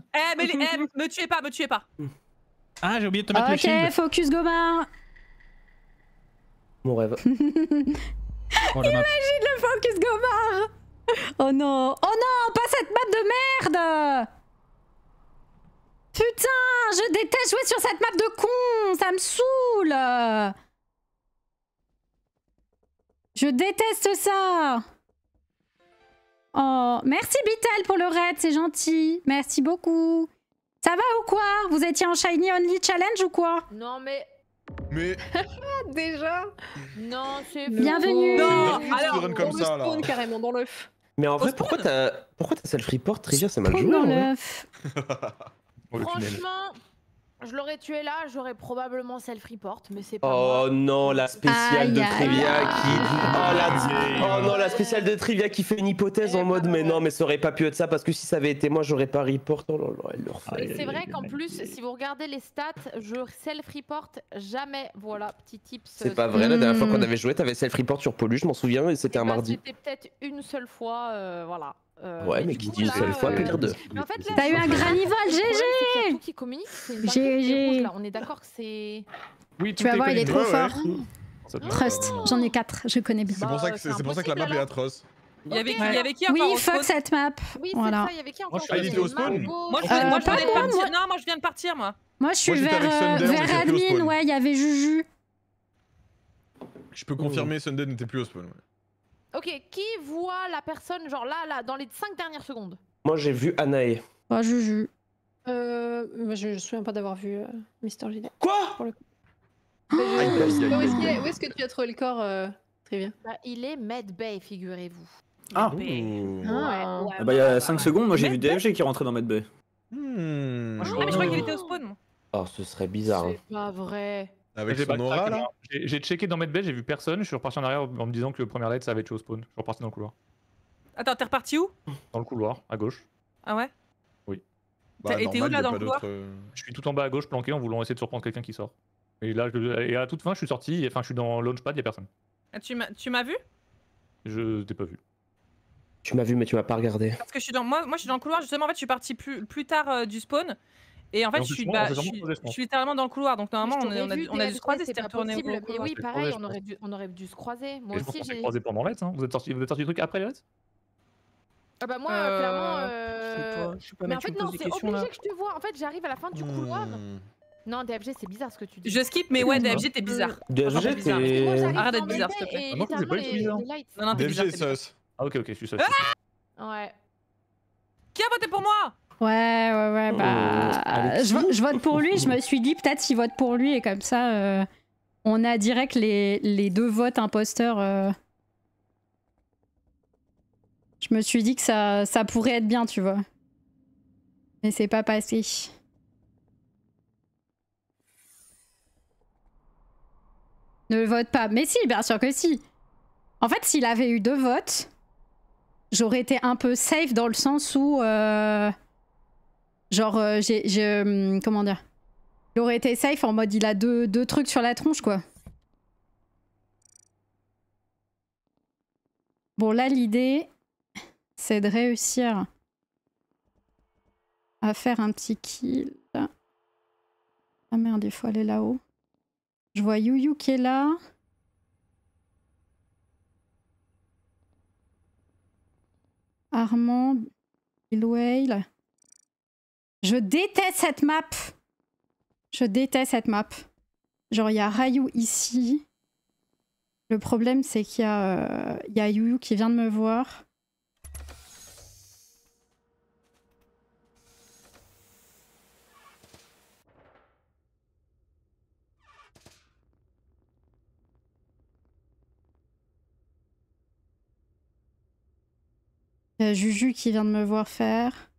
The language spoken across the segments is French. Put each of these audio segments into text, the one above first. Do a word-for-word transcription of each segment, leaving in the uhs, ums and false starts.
Eh, mais les... eh, me tuez pas, me tuez pas. Ah, j'ai oublié de te mettre Ok, le shield. focus Gomard. Mon rêve. Oh, la map. Imagine le focus Gomard. Oh non, oh non, pas cette map de merde. Putain, je déteste jouer sur cette map de con, ça me saoule. Je déteste ça. Oh, merci Bitel pour le raid, c'est gentil. Merci beaucoup. Ça va ou quoi? Vous étiez en Shiny Only Challenge ou quoi? Non mais... Mais... Déjà. Non, c'est... Bienvenue. Non, alors, on comme le ça, là. spawn carrément dans l'œuf. Mais en vrai, Au pourquoi spawn. t'as pourquoi t'as self-report, Trivia, c'est mal Spawn joué. dans hein. l'œuf. Oh, le tunnel. Franchement, je l'aurais tué là, j'aurais probablement self-report, mais c'est pas moi. Oh non, la spéciale de Aïe, aïe, Trivia aïe. qui... Oh, la... oh non, la spéciale de Trivia qui fait une hypothèse en mode mais non, mais ça aurait pas pu être ça parce que si ça avait été moi, j'aurais pas report. Oh là là, elle le refait. Aïe, C'est aïe, vrai aïe, qu'en aïe, plus, aïe. si vous regardez les stats, je self-report jamais. Voilà, petit tips. C'est pas vrai, la Hmm. dernière fois qu'on avait joué, t'avais self-report sur Polu, je m'en souviens, et c'était un mardi. C'était peut-être une seule fois, euh, voilà. Euh, Ouais, mais du qui coup, dit une là, seule fois euh, peut dire deux. Mais en fait, là, T'as je eu un comprends pas. granival, Le problème, c'est qu'il y a G G. tout qui communique, c'est une G barre qui est G. rouge, là. On est d'accord que c'est... Oui, Tu vas voir, il est trop Ouais, ouais. fort. Ça te- Trust, j'en ai quatre, je connais bien. C'est pour ça que, c'est c'est pour ça que la map impossible, est alors. atroce. Il y avait, Ok. il y avait qui encore Oui, au fuck spawn cette map. Oui, c'est Voilà. ça, il y avait qui encore Moi, je suis Ah, il était au spawn. Margot, Moi, je, Euh, viens- moi, je pas viens de moi, partir. moi. Non, moi, je viens de partir, moi. Moi, je suis Moi, j'étais vers, avec euh, Sunder, on vers était plus au admin, spawn. ouais, il y avait Juju. Je peux confirmer, Sunday n'était plus au spawn. ouais. Ok, qui voit la personne, genre là, là, dans les cinq dernières secondes? Moi, j'ai vu Anae. Oh, Juju. Euh, moi, je me souviens pas d'avoir vu euh, Mister J D. Quoi? Bah, Aïe, je- aïe, je sais pas où aïe, est-ce aïe, qu'il est- aïe. où est-ce que tu as trouvé le corps, euh, Trivia? Bah, il est Medbay, figurez-vous. Ah. Mmh. Ah. Ouais, Ah bah il y a ouais, cinq ouais. secondes, moi j'ai Mais- vu D F G qui rentrait dans Medbay. Hmm. Ah, mais je crois qu'il était au spawn, moi. Oh, ce serait bizarre. hein. C'est pas vrai. Avec J'ai son backtrack, aura, là moi. J'ai j'ai checké dans Medbay, j'ai vu personne, je suis reparti en arrière en me disant que le premier light ça avait été au spawn. Je suis reparti dans le couloir. Attends, t'es reparti où? Dans le couloir, à gauche. Ah ouais? Bah, T'as été où, normal, là, y a dans pas le couloir d'autre, euh, Je suis tout en bas à gauche planqué en voulant essayer de surprendre quelqu'un qui sort. Et là, je- et à toute fin, je suis sorti, et- enfin je suis dans Launchpad, y a personne. Ah, Tu m'as tu m'as vu? Je t'ai pas vu. Tu m'as vu, mais tu m'as pas regardé. Parce que je suis dans... Moi, moi, je suis dans le couloir. Justement, en fait, je suis parti plus, plus tard euh, du spawn. Et en fait, on je s'est suis, sûrement- bah, on s'est je, sûrement suis, posé, je je pense. suis littéralement dans le couloir. Donc, normalement, Je on, est- on, a, t'aurais dû- vu, on a dû se D F G, croiser. c'est C'était pas retourné au possible, Mais couloir. oui, Je pareil, croisais, on je aurait, dû, on aurait dû se croiser. Moi Et je pense aussi, qu'on s'est j'ai... croisé pendant Let's, hein. Vous êtes sorti, vous êtes sorti du truc après Let's? Ah bah moi, Euh, clairement... Je sais Euh... pas, je sais pas, Mais mec, en tu fait, me non, poses des c'est questions, obligé là. que je te vois. En fait, j'arrive à la fin du couloir. hmm. Non, D F G, c'est bizarre ce que tu dis. Je skip, mais ouais, D F G, t'es bizarre. D F G, Franchement, bizarre. Moi, t'es. j'arrive Arrête dans d'être bizarre, Medbay s'il te plaît. et Ah, moi, je trouve que c'est pas littéralement, du tout bizarre. les- les lights. Non, non, t'es bizarre. D F G, t'es bizarre. sus. Ah ok, ok, je suis ça. Ouais. Qui a voté pour moi? Ouais, ouais, ouais, bah. Oh, Alexis je, vo- je vote pour lui, je me suis dit peut-être s'il vote pour lui et comme ça, euh, on a direct les, les deux votes imposteurs. euh. Je me suis dit que ça, ça pourrait être bien, tu vois. Mais c'est pas passé. Ne vote pas. Mais si, bien sûr que si. En fait, s'il avait eu deux votes, j'aurais été un peu safe dans le sens où... euh, Genre, euh, j'ai... j'ai, hum, Comment dire? Il aurait été safe en mode il a deux, deux trucs sur la tronche, quoi. Bon, là, l'idée, c'est de réussir à faire un petit kill. Ah merde, il faut aller là-haut. Je vois Yuyu qui est là. Armand, Bill Whale. Je déteste cette map. Je déteste cette map. Genre, il y a Rayou ici. Le problème, c'est qu'il y a, euh, il y a Yuyu qui vient de me voir. Il y a Juju qui vient de me voir faire.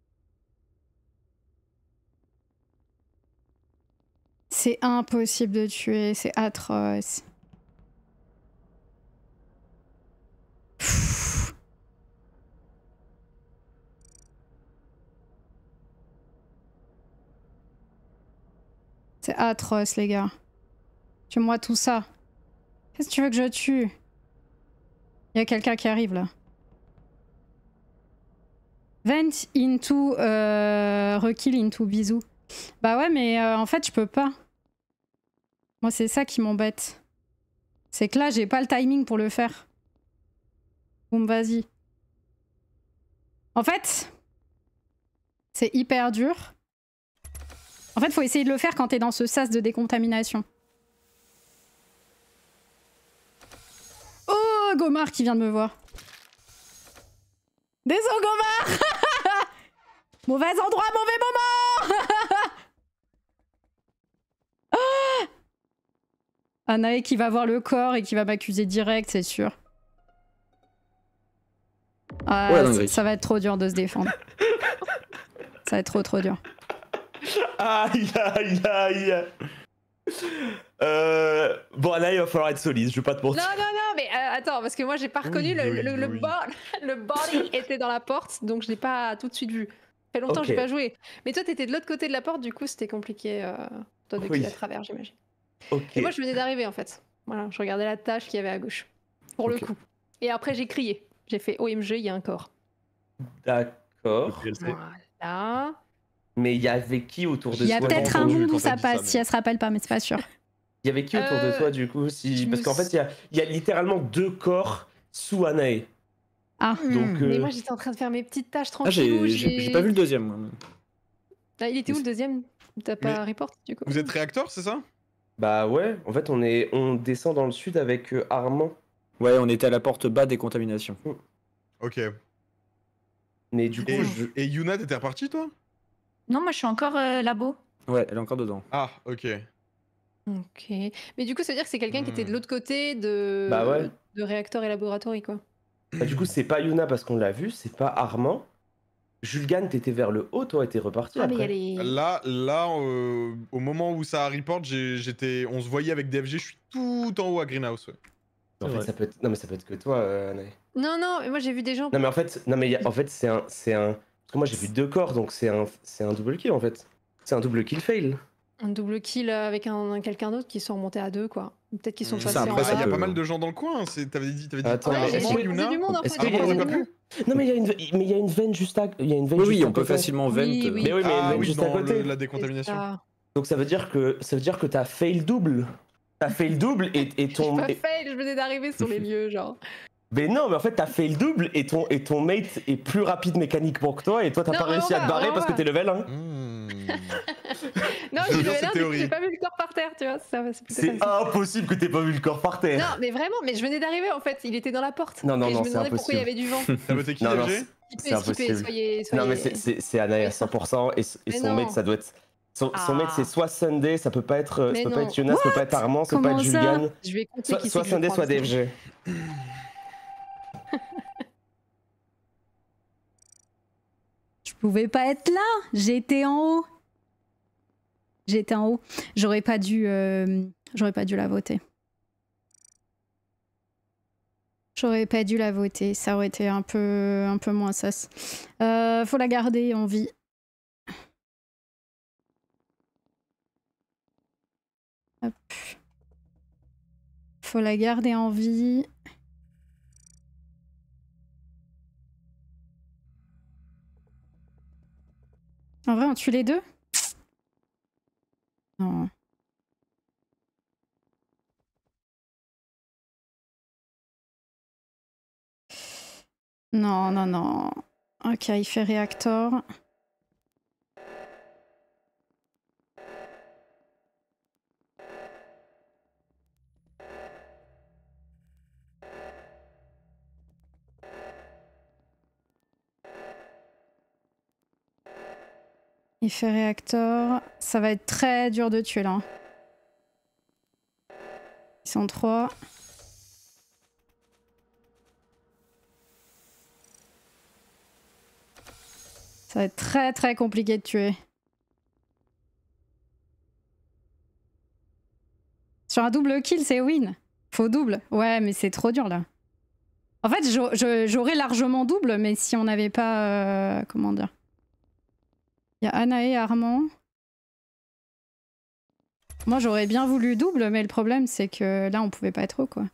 C'est impossible de tuer, c'est atroce. Pfff. C'est atroce, les gars. Tue-moi tout ça. Qu'est-ce que tu veux que je tue? Il y a quelqu'un qui arrive là. Vent into euh, rekill into bisou. Bah ouais, mais euh, en fait, je peux pas. Moi, c'est ça qui m'embête. C'est que là, j'ai pas le timing pour le faire. Boum, vas-y. En fait, c'est hyper dur. En fait, faut essayer de le faire quand t'es dans ce sas de décontamination. Oh, Gomar qui vient de me voir. Désolé, Gomar. Mauvais endroit, mauvais moment. Ah, Anae qui va voir le corps et qui va m'accuser direct, c'est sûr. Ah, Ouais, dinguerie. ça va être trop dur de se défendre. Ça va être trop trop dur. Aïe aïe aïe. Euh... Bon, là, il va falloir être solide, je vais pas te Non, mentir. non, non, mais euh, attends, parce que moi j'ai pas reconnu, Oui, le, oui, le, le, oui. bo- le body était dans la porte, donc je l'ai pas tout de suite vu. Ça fait longtemps Ok. que j'ai pas joué. Mais toi t'étais de l'autre côté de la porte, du coup c'était compliqué, euh, toi de Oui. kill à travers, j'imagine. Ok. Et moi je venais d'arriver en fait. Voilà, je regardais la tâche qu'il y avait à gauche. Pour Ok. le coup. Et après j'ai crié. J'ai fait O M G, il y a un corps. D'accord. Voilà. Mais il y avait qui autour de Il y a toi peut-être un entendu monde quand où t'as ça dit ça, passe, mais- si elle se rappelle pas, mais c'est pas sûr. Il y avait qui autour de Euh, toi du coup si... je Parce me qu'en fait, il y a, il y a littéralement deux corps sous Anae. Ah, Donc, Mais euh, moi j'étais en train de faire mes petites tâches Ah, tranquillou. j'ai j'ai- j'ai pas vu le deuxième. moi. Ah, il était où le deuxième? T'as pas Mais- report du coup? Vous êtes réacteur, c'est ça? Bah ouais, en fait, on, est... on descend dans le sud avec euh, Armand. Ouais, on était à la porte bas des contaminations. Ok. Mais du coup, Et, je... et Yuna, t'étais reparti toi? Non, moi je suis encore euh, labo. Ouais, elle est encore dedans. Ah, ok. Ok. Mais du coup, ça veut dire que c'est quelqu'un qui était de Hmm. l'autre côté de... Bah ouais. de réacteur et laboratoire, quoi. Bah, du coup, c'est pas Yuna parce qu'on l'a vu, c'est pas Armand. Julgan, t'étais vers le haut, toi, et t'es reparti Ah, mais il y après. a les... Là, là, euh, au moment où ça a report, j'ai- j'étais, on se voyait avec D F G. Je suis tout en haut à Greenhouse. Ouais. En fait, Ouais. ça peut être... Non, mais ça peut être que toi, euh, Anae. Non, non, mais moi j'ai vu des gens... Non, mais en fait, non, mais il y a- en fait c'est un... c'est un... Parce que moi, j'ai vu deux corps, donc c'est un... c'est un double kill, en fait. C'est un double kill fail. Un double kill avec un, un quelqu'un d'autre qui sont remontés à deux, quoi. Peut-être qu'ils sont Hmm. passés Ça, en après, Ah, ça il y a peut- pas mal de gens dans le coin. c'est- T'avais dit, t'avais dit. Attends, Ouais, mais j'ai est-ce j'ai que- croisé du monde en est-ce fait. qu'il y a j'ai une- croisé du monde. Non, mais il y a une, mais il y a une veine juste à... Il y a une veine Oui, juste oui, à on peut côté. facilement vent. Oui, euh, oui. Mais oui, mais il y a une Ah veine oui, juste à dans côté. le- la décontamination. Ah, Donc ça veut dire que ça veut dire que t'as fail double. T'as fail double et, et j'ai ton. pas et- fail, je venais d'arriver sur les lieux, genre. Mais non, mais en fait t'as fail double et ton et ton mate est plus rapide mécaniquement que toi et toi t'as Non, pas réussi on à te va, barrer on parce que va. t'es level un. Hmm. Non, Je j'ai veux bien levé cette là, du coup, théorie. j'ai pas vu le corps par terre, tu vois. Ça, c'est plutôt C'est comme ça. impossible que t'aies pas vu le corps par terre. Non, mais vraiment, mais je venais d'arriver en fait. Il était dans la porte. Non, non, et non, je me c'est demandais pourquoi il y impossible. avait du vent. T'as voté qui, Non, non, D F G? c'est- Skippez, c'est skippez, impossible. soyez, soyez... Non mais c'est- c'est c'est Anaï à cent pour cent et, et Mais son non. mate ça doit être. Son, son Ah. mate c'est soit Sunday, ça peut pas être, euh, ça Mais peut pas non. être Jonas, ça peut pas être Armand, ça peut pas Comment être ça Julgan. Je vais compter Soit, qui soit c'est que je Sunday, prends, soit parce D que- F G. Je pouvais pas être là. J'étais en haut. J'étais en haut. J'aurais pas dû. euh, J'aurais pas dû la voter. J'aurais pas dû la voter. Ça aurait été un peu, un peu moins sas. Euh, faut la garder en vie. Hop. Faut la garder en vie. En vrai, on tue les deux? Non. Non, non, non. Ok, il fait réacteur. Il fait réacteur. Ça va être très dur de tuer là. Ils sont trois. Ça va être très très compliqué de tuer. Sur un double kill, c'est win. Faut double. Ouais, mais c'est trop dur là. En fait, j'aurais largement double, mais si on n'avait pas... Euh, comment dire? Il y a Anae et Armand. Moi, j'aurais bien voulu double, mais le problème, c'est que là, on pouvait pas être haut, quoi.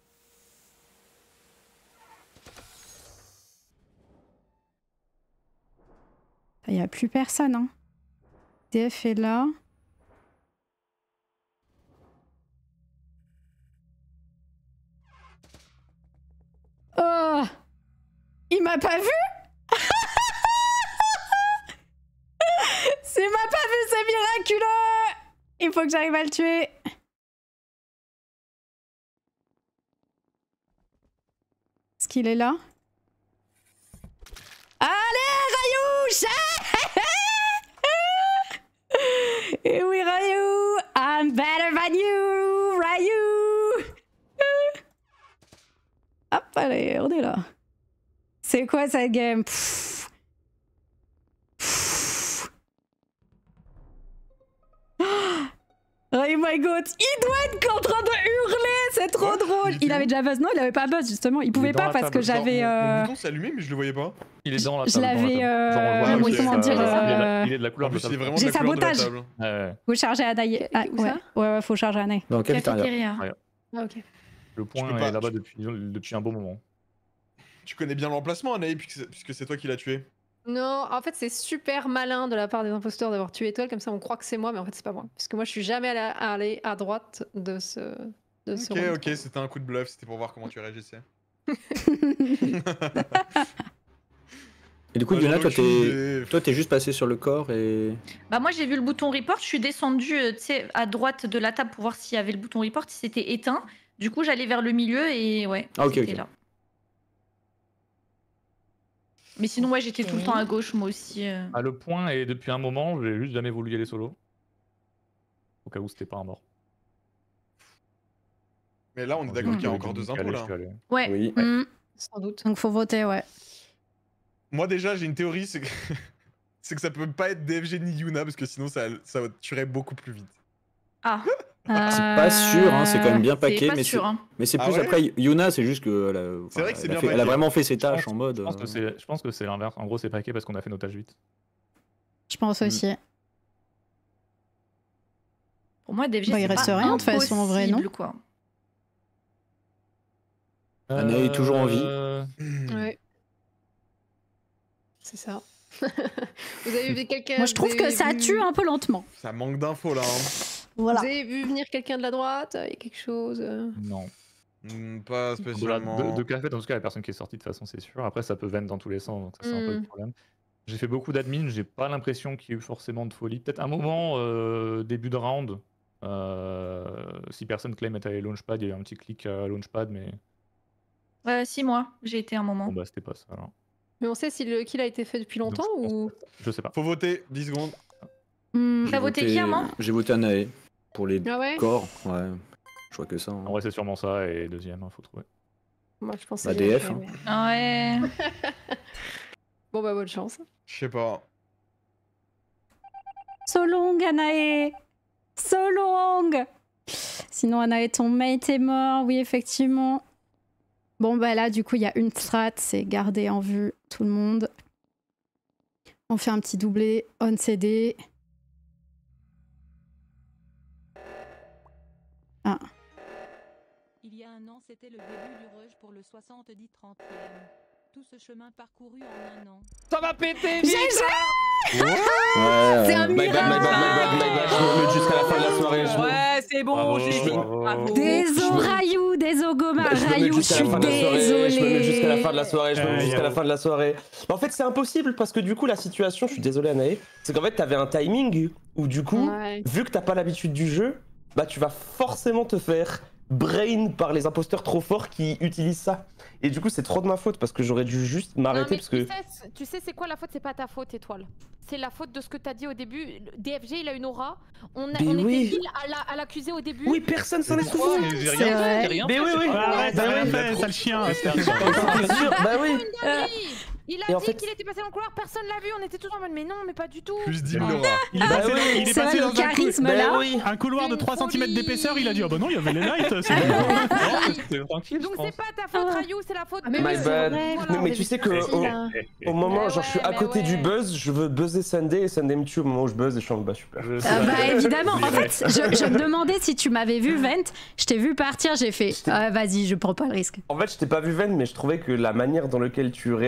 Il n'y a plus personne. Hein. D F est là. Oh, il m'a pas vu. C'est m'a pas vu, c'est miraculeux. Il faut que j'arrive à le tuer. Est-ce qu'il est là? Allez, Rayou! Et oui, Rayou! I'm better than you, Rayou! Hop, allez, on est là. C'est quoi cette game? Pfff. Pfff. Oh my god, il doit être en train de hurler, c'est trop Ouais, drôle. il Il était avait où déjà buzz, non, il avait pas buzz justement, il pouvait dans pas la parce table, que genre, j'avais. Mon Euh... bouton s'est allumé, mais je le voyais pas. Il est dans la Je table. dans la l'avais, table. Genre, on le voit, euh, ok, comment ça- dire, il est de la- euh, Il est de la couleur En de plus, la il est table. vraiment de J'ai la couleur de la sabotage. table. Ouais. Faut charger Anaï. Ah, Où ouais. ça ouais, ouais, faut charger Anaï. Dans la cafétéria. Cafétéria. Ah, ok. Le peux point pas- est là-bas depuis, depuis un bon moment. Tu connais bien l'emplacement, Anaï, puisque puisque c'est toi qui l'as tué. Non, en fait, c'est super malin de la part des imposteurs d'avoir tué Étoile, comme ça on croit que c'est moi, mais en fait, c'est pas moi. Parce que moi, je suis jamais allé, allé à droite de ce. De ce Ok, round. ok, c'était un coup de bluff, c'était pour voir comment tu réagissais. Et du coup, Ouais, Yuna, j'en ai toi, aucune t'es idée. toi, t'es juste passé sur le corps et. Bah moi j'ai vu le bouton report, je suis descendue euh, tu sais, à droite de la table pour voir s'il y avait le bouton report, si c'était éteint. Du coup j'allais vers le milieu et ouais, Ah, ok, c'était ok. là. Mais sinon ouais j'étais tout le temps à gauche moi aussi. euh. Ah, le point est depuis un moment, j'ai juste jamais voulu y aller solo. Au cas où c'était pas un mort. Mais là, on est d'accord qu'il y a encore deux impôts là. Ouais. Oui. Mm. Sans doute. Donc faut voter, ouais. Moi, déjà, j'ai une théorie, c'est que... c'est que ça peut pas être D F G ni Yuna, parce que sinon, ça, ça tuerait beaucoup plus vite. Ah, C'est pas sûr, hein, c'est quand même bien c'est paqué, pas mais sûr. c'est Hein. mais c'est Ah plus ouais après Yuna, c'est juste que elle a, C'est vrai que c'est elle a bien fait- elle a paqué. vraiment fait ses Je tâches pense- en mode. Je pense que euh, c'est, je pense que c'est l'inverse. En gros, c'est paquet parce qu'on a fait nos tâches vite. Je pense aussi. Pour moi D F G Bah, il c'est reste pas rien, de toute façon, en vrai, non impossible, quoi. Anna est toujours en vie. Euh, Ouais. C'est ça. Vous avez vu quelqu'un. Moi, je trouve vous que avez ça vu- tue un peu lentement. Ça manque d'infos là. Hein. Voilà. Vous avez vu venir quelqu'un de la droite? Il y a quelque chose. euh, Non. Hmm, pas Voilà, spécialement. de, de café, dans tout cas, la personne qui est sortie, de toute façon, c'est sûr. Après, ça peut vendre dans tous les sens, donc ça, c'est un peu le Mm. problème. J'ai fait beaucoup d'admin, j'ai pas l'impression qu'il y ait eu forcément de folie. Peut-être un moment, euh, début de round, euh, si personne claim être allé launchpad, il y a eu un petit clic à launchpad, mais Euh, six mois, j'ai été un moment. bon, bah, c'était pas ça. Alors. Mais on sait si le kill a été fait depuis Donc, longtemps je pense ou. que- Je sais pas. Faut voter, dix secondes. Hmm. j'ai T'as voté qui, Armand J'ai voté Anae pour les Ah ouais? corps. Ouais. Je crois que ça. hein. En vrai, c'est sûrement ça, et deuxième, hein, faut trouver. Moi, je pense Bah, que c'est D F, fait, hein. mais- Ah ouais. Bon, bah, bonne chance. Je sais pas. So long, Anae. So long. Sinon, Anae, ton mate est mort. Oui, effectivement. Bon, bah là, du coup, il y a une strat, c'est garder en vue tout le monde. On fait un petit doublé, on C D. Ah. Il y a un an, c'était le début du rush pour le soixante-dix trentième. Tout ce chemin parcouru en un an. Ça va péter G vite. G. Ouais, C'est ouais. un My bad, my bad, my bad, my bad. Je me mute jusqu'à la fin de la soirée. Je me- Ouais, c'est bon, Bravo, j'ai bravo. Bravo. Désolé, Rayou, désolé, Goma. Bah, je me mets Rayou, je jusqu'à suis la fin de la soirée, je me mets désolée. jusqu'à la fin de la soirée, je me mets Euh, jusqu'à la yo. fin de la soirée. Mais en fait, c'est impossible parce que du coup, la situation, je suis désolé, Anaë, c'est qu'en fait, t'avais un timing où du coup, Ouais. vu que t'as pas l'habitude du jeu, bah tu vas forcément te faire brain par les imposteurs trop forts qui utilisent ça. Et du coup, c'est trop de ma faute parce que j'aurais dû juste Non, m'arrêter mais parce que. tu sais, tu sais c'est quoi la faute? C'est pas ta faute, Étoile. C'est la faute de ce que t'as dit au début. Le D F G, il a une aura. On, a, Mais on oui. était mille à la- à l'accuser au début. Oui, personne s'en est Ouais, souvenu. mais j'ai C'est rien vrai. fait, j'ai rien Mais fait, oui, c'est oui. pas grave. Arrête, Bah t'as rien oui. fait, sale chien. T'es sûr? Bah oui. Une dinguerie. Il a Et en dit fait- qu'il était passé dans le couloir, personne l'a vu, on était tous en mode mais non, mais pas du tout. Plus dix Ah. mille aura. Il est Ah, passé, oui. il est C'est passé vrai, dans le un, cou- charisme Bah là. oui. un couloir de Une trois centimètres folie. d'épaisseur. Il a dit ah bah non, il y avait les lights. c'est Non, bon. c'était tranquille, je Donc pense. c'est pas ta faute, Rayou, c'est la faute Ah, mais de... oui, My c'est bad. vrai, Voilà. Mais, mais on tu a sais vu que ça, au, là. au moment, Mais genre, je suis ouais, à mais côté du ouais. buzz, je veux buzzer Sunday et Sunday me tue au moment où je buzz et je suis en bas, super. Je sais Ah pas. bah évidemment, en Ouais. fait, je, je me demandais si tu m'avais vu Vent, je t'ai vu partir, j'ai fait Je t'ai- ah, vas-y, je prends pas le risque. En fait, je t'ai pas vu Ven, mais je trouvais que la manière dans laquelle tu réagissais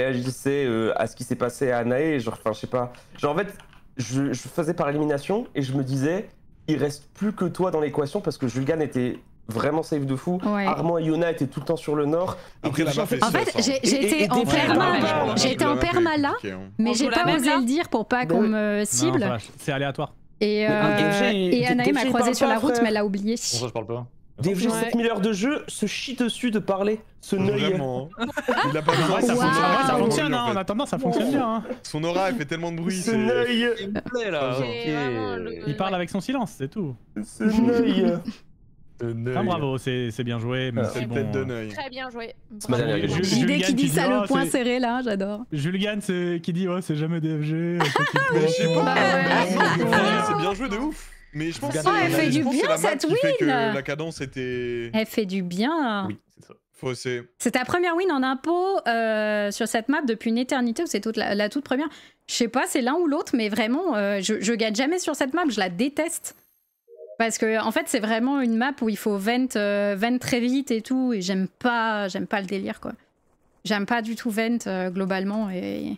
pensais euh, à ce qui s'est passé à Anae, genre, enfin, je sais pas. Genre, en fait, je, je faisais par élimination et je me disais, il reste plus que toi dans l'équation parce que Julgan était vraiment safe de fou. Ouais. Armand et Yona étaient tout le temps sur le nord. Après, la map est En fait, sauce, hein. j'ai- Et- et- j'étais et en des fois, perma, la map est- j'étais en la map est perma là, compliquée, hein. mais On j'ai joue la pas même, osé là le dire pour pas qu'on Ouais. me Non, cible. ça va, c'est aléatoire. Et, Mais euh, D F G, et D- Anaï m'a D F G croisé parle sur pas, la route, frère. mais elle l'a oublié. Bon, ça, je parle pas. D F G, Ouais. sept mille heures de jeu, se chie dessus de parler. Ce neuil. Vraiment. hein. Il a pas En besoin vrai, ça Wow. fonctionne, en vrai, ça Wow. fonctionne, hein. En attendant, ça fonctionne bien. hein. Son aura, elle fait tellement de bruit. Ce c'est- neuil. Il me plaît là. C'est vraiment le- Il parle avec son silence, c'est tout. Ce neuil. Enfin, bravo, c'est c'est bien joué, mais Ah. c'est C'est bon. tête de neuil. Très bien joué. ma dernière Bravo. game. Ju- L'idée Julgan qui dit ça, oh, le point c'est- serré là, j'adore. Julgan c'est- qui dit ouais, c'est jamais D F G. euh, faut qu'il Mais je sais fasse- pas. Bah ouais. Ouais, C'est bien joué de ouf. Mais je pense que Oh, elle c'est- fait je du pense que bien, c'est la map cette qui fait que win. la cadence était Elle fait du bien. Oui, c'est ça. faussée. C'est ta première win en impôt euh, sur cette map depuis une éternité ou c'est toute la, la toute première? Je sais pas, c'est l'un ou l'autre, mais vraiment, euh, je, je gagne jamais sur cette map, je la déteste. Parce que en fait, c'est vraiment une map où il faut vent, euh, vent très vite et tout, et j'aime pas, j'aime pas le délire quoi. J'aime pas du tout vent euh, globalement et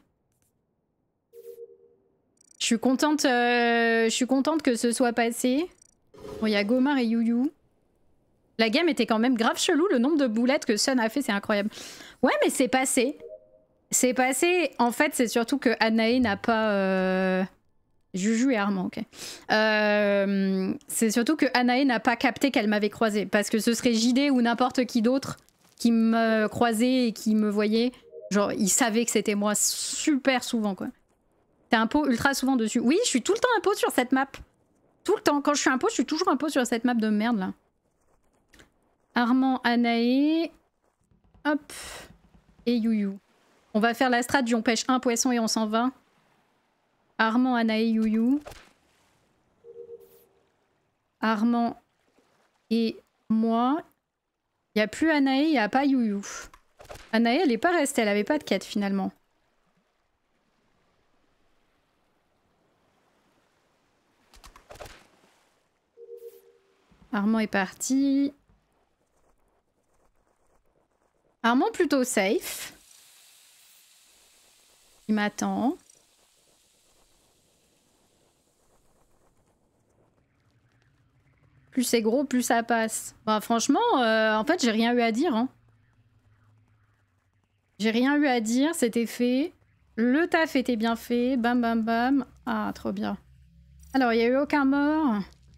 je suis contente, euh, je suis contente que ce soit passé. Bon, il y a Gomar et Youyou. La game était quand même grave chelou, le nombre de boulettes que Sun a fait, c'est incroyable. Ouais, mais c'est passé. C'est passé. En fait, c'est surtout que Anae n'a pas. Euh... Juju et Armand, ok. Euh, c'est surtout que Anae n'a pas capté qu'elle m'avait croisé. Parce que ce serait J D ou n'importe qui d'autre qui me croisait et qui me voyait. Genre, il savait que c'était moi super souvent, quoi. T'es un pot ultra souvent dessus. Oui, je suis tout le temps un pot sur cette map. Tout le temps. Quand je suis un pot, je suis toujours un pot sur cette map de merde, là. Armand, Anae. Hop. Et Youyou. On va faire la strat du on pêche un poisson et on s'en va. Armand, Anae, Youyou. Armand et moi. Il n'y a plus Anae, il n'y a pas Youyou. Anae, elle n'est pas restée, elle avait pas de quête finalement. Armand est parti. Armand plutôt safe. Il m'attend. Plus c'est gros, plus ça passe. Bah franchement, euh, en fait, j'ai rien eu à dire. Hein. J'ai rien eu à dire, c'était fait. Le taf était bien fait. Bam, bam, bam. Ah, trop bien. Alors, il n'y a eu aucun mort.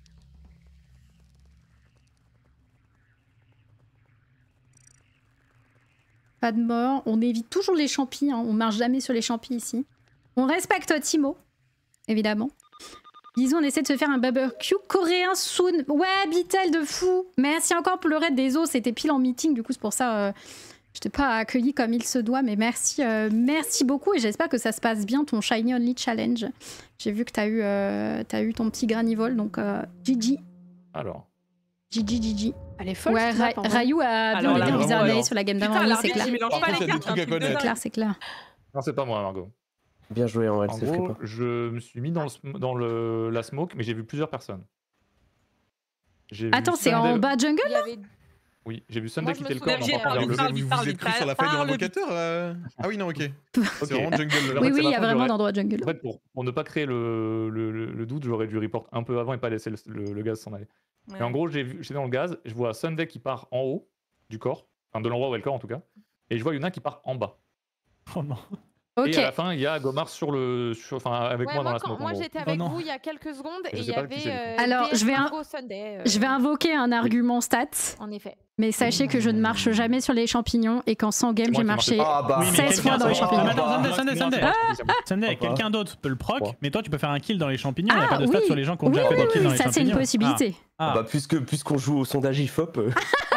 Pas de mort. On évite toujours les champis. Hein. On marche jamais sur les champis ici. On respecte Timo, évidemment. Bisous, on essaie de se faire un barbecue coréen soon. Ouais, Bitel de fou. Merci encore pour le raid des os. C'était pile en meeting, du coup, c'est pour ça euh, je t'ai pas accueilli comme il se doit. Mais merci, euh, merci beaucoup et j'espère que ça se passe bien ton Shiny Only Challenge. J'ai vu que t'as eu, euh, t'as eu ton petit granivole, donc euh, G G. Alors. G G, G G. Elle est folle. Ouais, cette map, Ra- en vrai. Rayou a bien Alors là, été vraiment, bizarre alors. sur la game Putain, d'avant, oui, c'est l'arbitre, clair. il mélange Par pas contre, les il y a des cartes. trucs à un truc de connaître. C'est dingue. clair, c'est clair. Non, c'est pas moi, Margot. Bien joué, en vrai, En c'est fait gros, pas. je me suis mis dans, le, sm- dans le, la smoke, mais j'ai vu plusieurs personnes. J'ai vu Attends, c'est en Sunday- bas jungle? Il y avait Oui, j'ai vu Sunday Moi, je quitter me le corps en souviens, partant j'ai vers le parlé Vous, vite, vous, parle vous êtes vite, pris sur la parle faille de vite. l'invocateur là Ah oui, non, ok. Ok. C'est vraiment jungle. là. Oui, c'est oui, il ma y a faute, vraiment j'aurais- d'endroit jungle. En fait, pour, pour ne pas créer le, le, le- le doute, j'aurais dû report un peu avant et pas laisser le, le- le gaz s'en aller. Ouais. Et en gros, j'ai vu- j'étais dans le gaz, je vois Sunday qui part en haut du corps, enfin de l'endroit où est le corps en tout cas, et je vois Yuna qui part en bas. Oh non. Ok. Et à la fin, il y a Gomar sur le, sur, enfin avec Ouais, moi dans moi, la quand- smoke. en moi gros. j'étais Oh avec non. vous il y a quelques secondes Je et il sais y pas qui avait c'est, du euh, Alors, D F je vais un- Margot Sunday. euh, Je vais invoquer un argument stats, En effet. mais sachez que je ne marche jamais sur les champignons et qu'en cent games, C'est moi j'ai qui marché. marche Ah bah. Oui, mais seize quelqu'un- fois dans les Ah, champignons. mais attends, Sunday, Ah, Sunday, non, Sunday. c'est pas- c'est pas- Sunday, Pourquoi quelqu'un d'autre peut le proc, Pourquoi mais toi tu peux faire un kill dans les champignons. Il n'y a Ah, pas de stats oui. sur les gens qui ont Oui, déjà fait des kills dans oui, les ça c'est une champignons. possibilité. Ah. Bah, puisque puisqu'on joue au sondage I F O P. euh,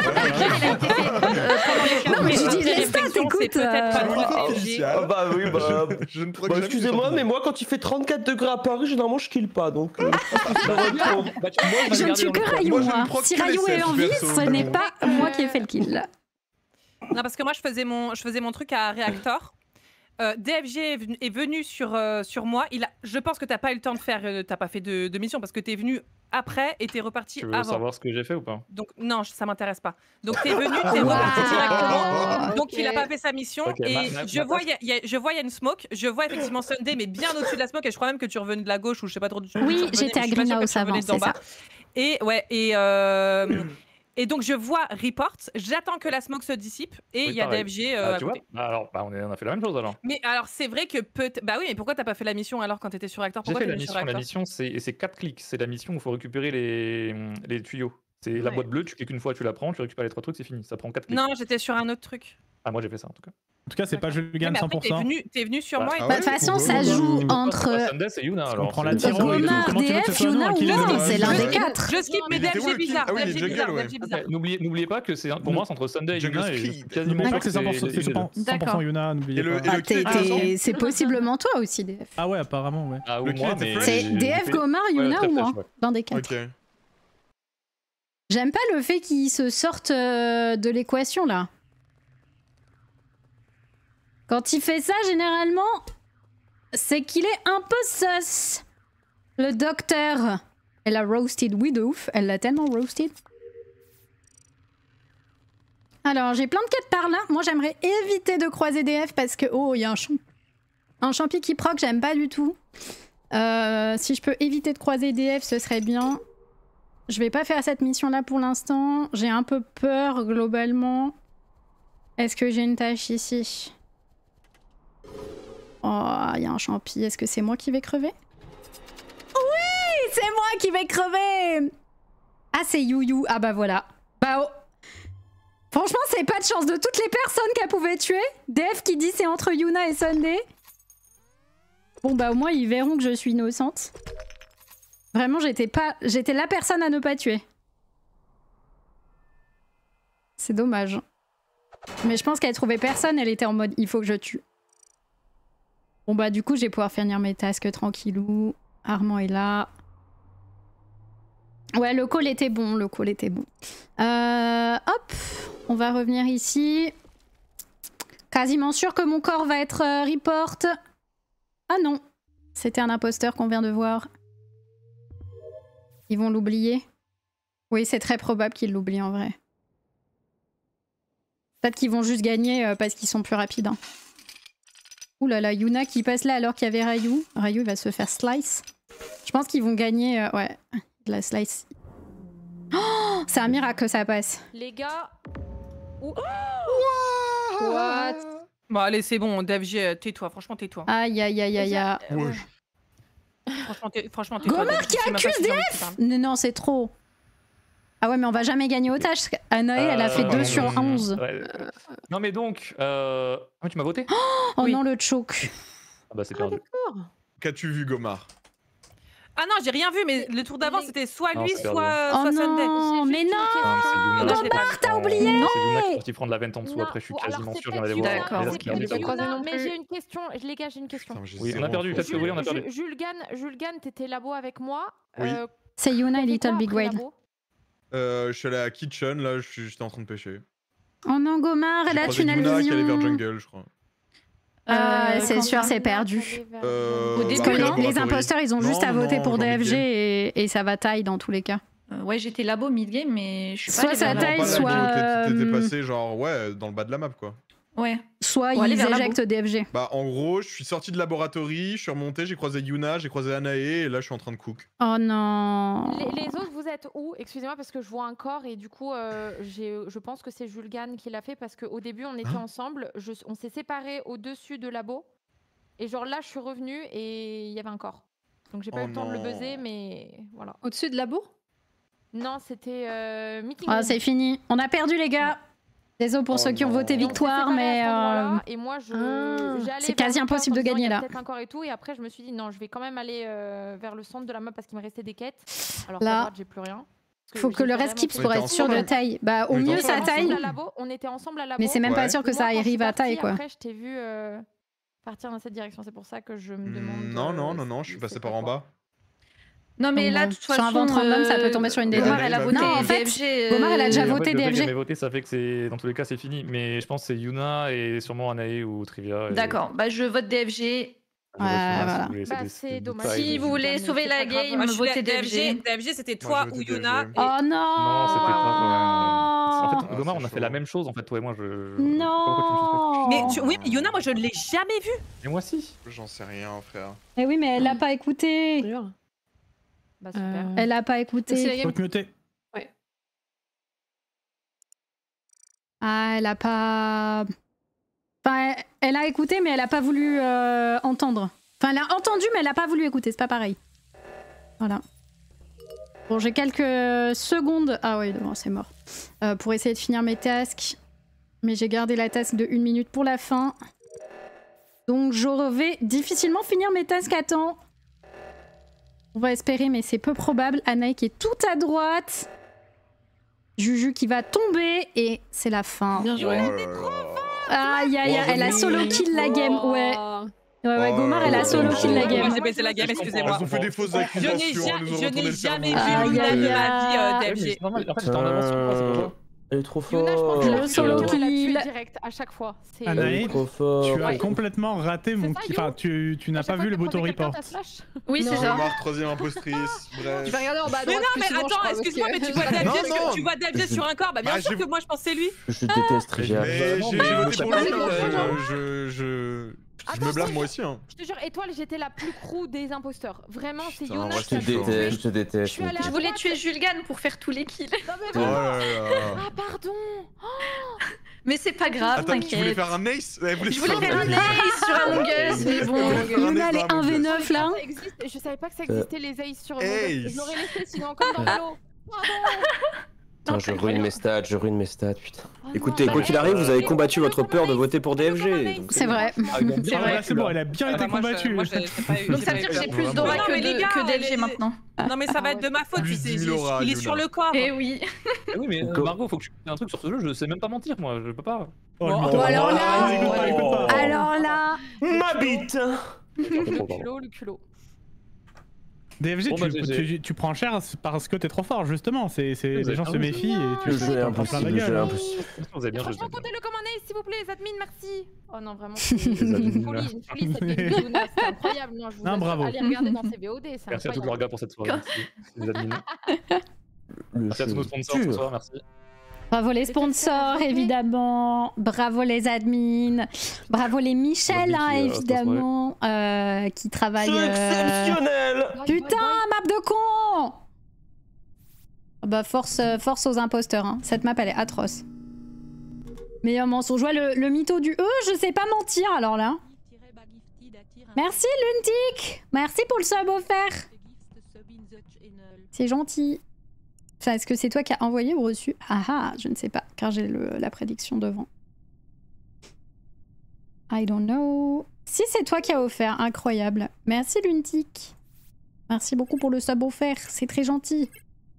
Non, mais je dis les stats, écoute. C'est peut-être euh, pas Ah, trop ah, P G. ah, Ah bah oui, bah. Je ne proc Bah, jamais excusez-moi, sur mais moi quand il fait trente-quatre degrés à Paris, généralement je kill pas donc. euh, ça va être bon. Bah, tu- moi, Je ne regarder suis dans que le corps. Rayou, Moi, je ne moi. proc Si que les Rayou est selfs, en vie, perso, ce n'est donc. pas moi qui ai fait le kill. Non, parce que moi, je faisais mon, je faisais mon truc à Reactor. Euh, D F G est venu, est venu sur, euh, sur moi. Il a, je pense que t'as pas eu le temps de faire, euh, t'as pas fait de, de mission parce que t'es venu après et t'es reparti Tu veux avant. savoir ce que j'ai fait ou pas? Donc non, je- ça m'intéresse pas. Donc t'es venu, t'es reparti directement. Donc Ok. il a pas fait sa mission Ok, et ma- ma- je ma vois tâche- il y a- il y a- je vois il y a une smoke, je vois effectivement Sunday mais bien au-dessus de la smoke et je crois même que tu revenais de la gauche ou je sais pas trop. d'où tu Oui, revenais, j'étais mais à je suis pas sûre que Greenhouse tu revenais avant, d'en c'est bas. Et ouais et euh, et donc je vois report, j'attends que la smoke se dissipe et il Oui, y a pareil. D F G euh, Ah, à tu vois? côté. Bah alors, bah, on, est- on a fait la même chose alors. Mais alors c'est vrai que peut bah oui mais pourquoi t'as pas fait la mission alors quand t'étais sur Reactor? J'ai Pourquoi fait t'es la venu sur mission. La Reactor? mission, c'est c'est quatre clics. C'est la mission où il faut récupérer les, les tuyaux. C'est la Ouais. boîte bleue, tu cliques une fois, tu la prends, tu récupères les trois trucs, c'est fini. Ça prend quatre clics. Non, j'étais sur un autre truc. Ah, moi j'ai fait ça en tout cas. En tout cas, c'est pas D'accord. Julgan mais cent après pour t'es cent. venu, t'es venu sur Bah, moi. Et... ah Bah, ouais, de toute façon, Bah, ça bah, joue C'est pas entre Sunday, c'est Yuna On alors. prend la c'est- tyran et tout. Gomard, Comment tu veux que D ce F, soit nous, Yuna un ou kill non, de- c'est l'un de- des quatre. Je skip, mais Mais il était D F où, G le kill? bizarre. Ah oui, D F il G est bizarre. jungle, D F G ouais. bizarre. Ok, N'oubliez n'oubliez pas que c'est pour moi c'est entre Sunday et Jungle Yuna et je suis speed. quasiment N'oubliez sûr pas que c'est cent pour cent les- c'est les deux. cent pour cent Yuna, n'oubliez Et le- pas. et Ah, le t'es- kill était t'es- c'est possiblement toi aussi, D F. Ah ouais, apparemment, ouais. Ah, ou Le kill moi, était mais fresh. C'est j'ai- D j'ai F, fait- Gomard, Ouais, Yuna très ou moi, fresh, ouais. l'un des quatre. Ok. J'aime pas le fait qu'ils se sortent euh, de l'équation là. Quand il fait ça, généralement, c'est qu'il est un peu sus. Le docteur, elle a roasted Widow, elle l'a tellement roasted. Alors, j'ai plein de quêtes par là. Moi, j'aimerais éviter de croiser D F parce que, oh, il y a un champ. Un champi qui proc, j'aime pas du tout. Euh, si je peux éviter de croiser D F, ce serait bien. Je vais pas faire cette mission-là pour l'instant. J'ai un peu peur, globalement. Est-ce que j'ai une tâche ici? Oh, il y a un champi. Est-ce que c'est moi qui vais crever? Oui, c'est moi qui vais crever! Ah, c'est You. Ah bah voilà. Bah oh. Franchement, c'est pas de chance de toutes les personnes qu'elle pouvait tuer. D F qui dit c'est entre Yuna et Sunday. Bon bah au moins ils verront que je suis innocente. Vraiment, j'étais pas, j'étais la personne à ne pas tuer. C'est dommage. Mais je pense qu'elle trouvait personne, elle était en mode il faut que je tue. Bon bah du coup, je vais pouvoir finir mes tasks tranquillou. Armand est là. Ouais, le call était bon, le call était bon. Euh, hop, on va revenir ici. Quasiment sûr que mon corps va être euh, report. Ah non, c'était un imposteur qu'on vient de voir. Ils vont l'oublier. Oui, c'est très probable qu'ils l'oublient en vrai. Peut-être qu'ils vont juste gagner euh, parce qu'ils sont plus rapides. Hein. Ouh là là, Yuna qui passe là alors qu'il y avait Ryu. Ryu il va se faire slice. Je pense qu'ils vont gagner... euh, ouais, de la slice. Oh, c'est un miracle que ça passe. Les gars. Ou- What? Bon allez c'est bon, D F G, tais-toi, franchement tais-toi. Aïe aïe aïe aïe aïe. Euh, ouais. Franchement tais- franchement tais-toi. Gomard D F G, qui je sais même pas accuse si j'ai envie de te parler. Non, non, c'est trop. Ah ouais, mais on va jamais gagner au tâche. Anae, elle a fait Euh, deux sur onze. ouais. Non mais donc, euh... ah, tu m'as voté? Oh Oui. non, le choke. Ah bah c'est Ah, perdu. d'accord. Qu'as-tu vu, Gomard? Ah non, j'ai rien vu, mais le tour d'avant Les- c'était soit Non, lui, c'est soit, perdu. Oh soit Sunday. non, J'ai mais juste une non. Non, c'est Yuna. Non, je l'ai pas vu. t'as oublié. C'est Yuna qui est parti prendre la vente en dessous, Non, après je suis ou alors quasiment c'est sûr que j'en peut-être allais Yuna, voir. D'accord. Mais là, c'est c'est perdu. peut-être Pas croisé Yuna, non mais plus. j'ai une question, les gars, j'ai une question. Putain, j'ai Oui, on zéro a perdu, info. peut-être que oui, on a perdu. Jules- Julgan, Julgan, t'étais labo avec moi. Oui. Euh, C'est Yuna et t'as fait Little quoi Big après Whale. labo? Euh, je suis allé à Kitchen, là, je suis- j'étais en train de pêcher. Oh non, Gomard, elle J'ai a croisé tué Yuna qui allait vers vision. Jungle, je crois. Ah, Euh, c'est quand- sûr, c'est Yuna perdu. qui allait vers Euh, Jungle. Au début, Parce que après, les, les laboratory. imposteurs, ils ont Non, juste à non, voter non, pour genre D F G mid-game. et, et ça va taille dans tous les cas. Euh, ouais, j'étais labo mid-game, mais je suis pas Soit allée ça vers la- taille, Non, pas là, soit, Joe, t'étais- t'étais euh, passé genre, ouais, dans le bas de la map, quoi. Ouais. Soit Pour aller ils vers la éjectent D F G. Bah, en gros, je suis sorti de laboratory, je suis remonté, j'ai croisé Yuna, j'ai croisé Anae, et là, je suis en train de cook. Oh non. Les, les autres, vous êtes où? Excusez-moi parce que je vois un corps et du coup, euh, j'ai- je pense que c'est Julgan qui l'a fait parce qu'au début, on était Hein ensemble, je- on s'est séparés au-dessus de labo et genre là, je suis revenue et il y avait un corps. Donc j'ai pas Oh eu le temps de le non. buzzer, mais voilà. Au-dessus de labo? Non, c'était euh, meeting. Ah, room. c'est fini. On a perdu, les gars. Désolé pour Oh ceux qui ont non. voté Et on s'est victoire, séparés à mais cet endroit-là, euh, et moi, je, Ah. j'allais C'est vers quasi le corps impossible en de disant, gagner, il y a là. peut-être un corps et tout, et après, je me suis dit non, je vais quand même aller euh, vers le centre de la map parce qu'il me restait des quêtes. Alors Là, qu'à droite, j'ai plus rien. Parce faut j'ai que le vraiment reste skips fait- pour On était être sûr de ensemble. taille. Bah, au On était mieux, On était ça ensemble. taille. ensemble à labo, on était ensemble à labo. Mais c'est même pas Ouais. sûr que Et ça moi, quand je suis arrive à taille, partie, quoi. Après, je t'ai vu euh, partir dans cette direction. C'est pour ça que je me demande. Hmm, Non, non, euh, non, non, je suis c'est passé pas par en quoi. bas. Non, mais Donc là, bon, de toute sur un façon, ventre random, ça peut euh, tomber sur une Gomard, D F G. elle a Bah, voté non, en fait, D F G. Gomard, elle a euh, déjà Et en voté fait, le fait D F G. qu'elle m'ait voté, ça fait que c'est dans tous les cas c'est fini. Mais je pense que c'est Yuna et sûrement Anae ou Trivia. et- D'accord, bah je vote D F G. Je Ouais, reste là, voilà. si vous voulez, Bah, des- c'est des dommage. détails, Si mais- vous voulez sauver c'est la pas grave. game, Moi, je suis votez D F G. D F G. D F G, c'était Moi, toi je ou votais Yuna. D F G. et- Oh non. Non, c'était pas. En fait, Ah, Gomar, c'est on a fait chaud. la même chose en fait, toi et moi. Je. je- je sais pas Non. pourquoi tu me suspectes. Mais tu- oui, mais Yuna, moi, je ne l'ai jamais vu. Et moi si. J'en sais rien, frère. Eh oui, mais elle a pas écouté. Dur. Bah, super. Euh, Elle a pas c'est la écouté. game. Faut te muter. Ah, elle a pas. Enfin, elle- elle a écouté, mais elle a pas voulu euh, entendre. Enfin, elle a entendu, mais elle a pas voulu écouter. C'est pas pareil. Voilà. Bon, j'ai quelques secondes. Ah oui, bon, c'est mort. Euh, pour essayer de finir mes tasks. Mais j'ai gardé la task de une minute pour la fin. Donc, je vais difficilement finir mes tasks à temps. On va espérer, mais c'est peu probable. Anaï qui est tout à droite. Juju qui va tomber. Et c'est la fin. Bien joué. Oh là là. Aïe aïe aïe, elle a solo kill la game, ouais. Oh. Ouais, ouais, Oh Gomar, là elle là a solo là kill là la là. game. Moi, j'ai baissé la game, excusez-moi. Ils ont fait des fausses Je n'ai accusations. ja- ils nous ont je retourné n'ai le cerveau. jamais vu Aïe, Yuna aïe, de ma vie, euh, aïe. Ouais, mais D F G. c'est normal. En fait, j'étais en avance sur toi, c'est pour ça. Elle est trop Yuna, je pense forte. que Le la solo tuer, la tuer kill. direct à chaque fois. C'est- Ah, Anaïs, Elle est trop forte. Tu as Ouais. complètement raté mon. C'est ça, ki- Enfin, tu, tu À n'as chaque pas fois vu le que t'as bouton croisé quelqu'un, report. t'as slash. Oui, c'est Non. ça. Gomar, troisième impostrice. Bref. Tu vas regarder en bas à Mais droite non, plus mais souvent, je attends, crois, parce excuse-moi, que- mais tu vois Non, D F G non. sur- tu vois D F G sur un corps, bah bien Bah, sûr j'ai- que moi je pensais lui. Je déteste Rivière. Mais j'ai Non, j'ai mais voté ça pour peut lui. être euh, bon. Je. Je. Je Attends, me blâme je- moi aussi. Hein. Je te jure, Étoile, j'étais la plus crew des imposteurs. Vraiment, c'est Putain, Yuna ouais, qui Je a te c'est chaud. tué. déteste, je te Je déteste. suis allée à Je voulais droite. tuer Julgan pour faire tous les kills. Non, mais Oh vraiment. là là. Ah, pardon. Mais c'est pas grave, Attends, tu voulais t'inquiète. faire un ace Elle voulait Je voulais faire un ace sur un longueuse, mais bon. Yuna, elle est un v neuf là. Ça existe, et je savais pas que ça existait les aces sur Among Us. Ace. Je l'aurais laissé sinon encore dans le lot. Pardon. Putain, je ruine mes stats, je ruine mes stats, putain. Oh Écoutez, non. quoi qu'il arrive, vous avez Mais combattu on votre peut peur de comme un voter pour ace, D F on peut comme un G. ace. donc C'est vrai. Ah, ils ont bien C'est Ah, vrai. là, c'est bon, elle a bien Ah, été bah, moi, je- combattue. moi, j'ai- j'ai pas eu- Donc j'ai ça pas veut eu dire que j'ai peur. plus d'aura Mais non, que mais les de- gars, que D F G les- maintenant. Non mais ça va Ah être de ma faute, Plus il s'est- dix mille il auras, il est Yuna. sur le corps. Eh oui. Eh oui, mais euh, Go. Margot, faut que tu fasses un truc sur ce jeu. Je sais même pas mentir, moi. Je peux pas. Oh, le Bon, mytho. alors là- Ah, écoute pas, écoute pas. Alors là. Ma bite. Le culot, le culot. D F G, Bon, bah, tu, j'ai- tu, tu prends cher parce que t'es trop fort, justement. C'est, c'est, Vous les avez gens pas se vu. méfient et tu Le jeu est t'en prends plein la impossible, le jeu est gueule. impossible. Vous avez bien joué. Franchement, vous avez bien comptez-le comme un ace, s'il vous plaît, les admins, merci. Oh non, vraiment, Les c'est une admins. folie, une folie cette game de Yuna, c'est incroyable. Non, je vous Non, assure, bravo. allez regarder dans ces V O D, c'est Merci à tous leurs incroyable. gars pour cette soirée. Merci. Les admins. Le Merci à tous jeu nos est sponsors ce dur. soir. Merci. Bravo les sponsors, évidemment. Bravo les admins. Bravo les Michel, Bravo, hein, qui, euh, évidemment, euh, qui travaillent. C'est euh, exceptionnel. Putain, map de con. Ah bah force, euh, force aux imposteurs. Hein. Cette map, elle est atroce. Meilleur mensonge. Ouais, le, le mytho du E, je sais pas mentir alors là. Merci Luntic. Merci pour le sub offert. C'est gentil. Enfin, est-ce que c'est toi qui as envoyé ou reçu? Ah ah, je ne sais pas, car j'ai le- la prédiction devant. I don't know. Si c'est toi qui as offert, incroyable. Merci Luntic. Merci beaucoup pour le sub offert, c'est très gentil.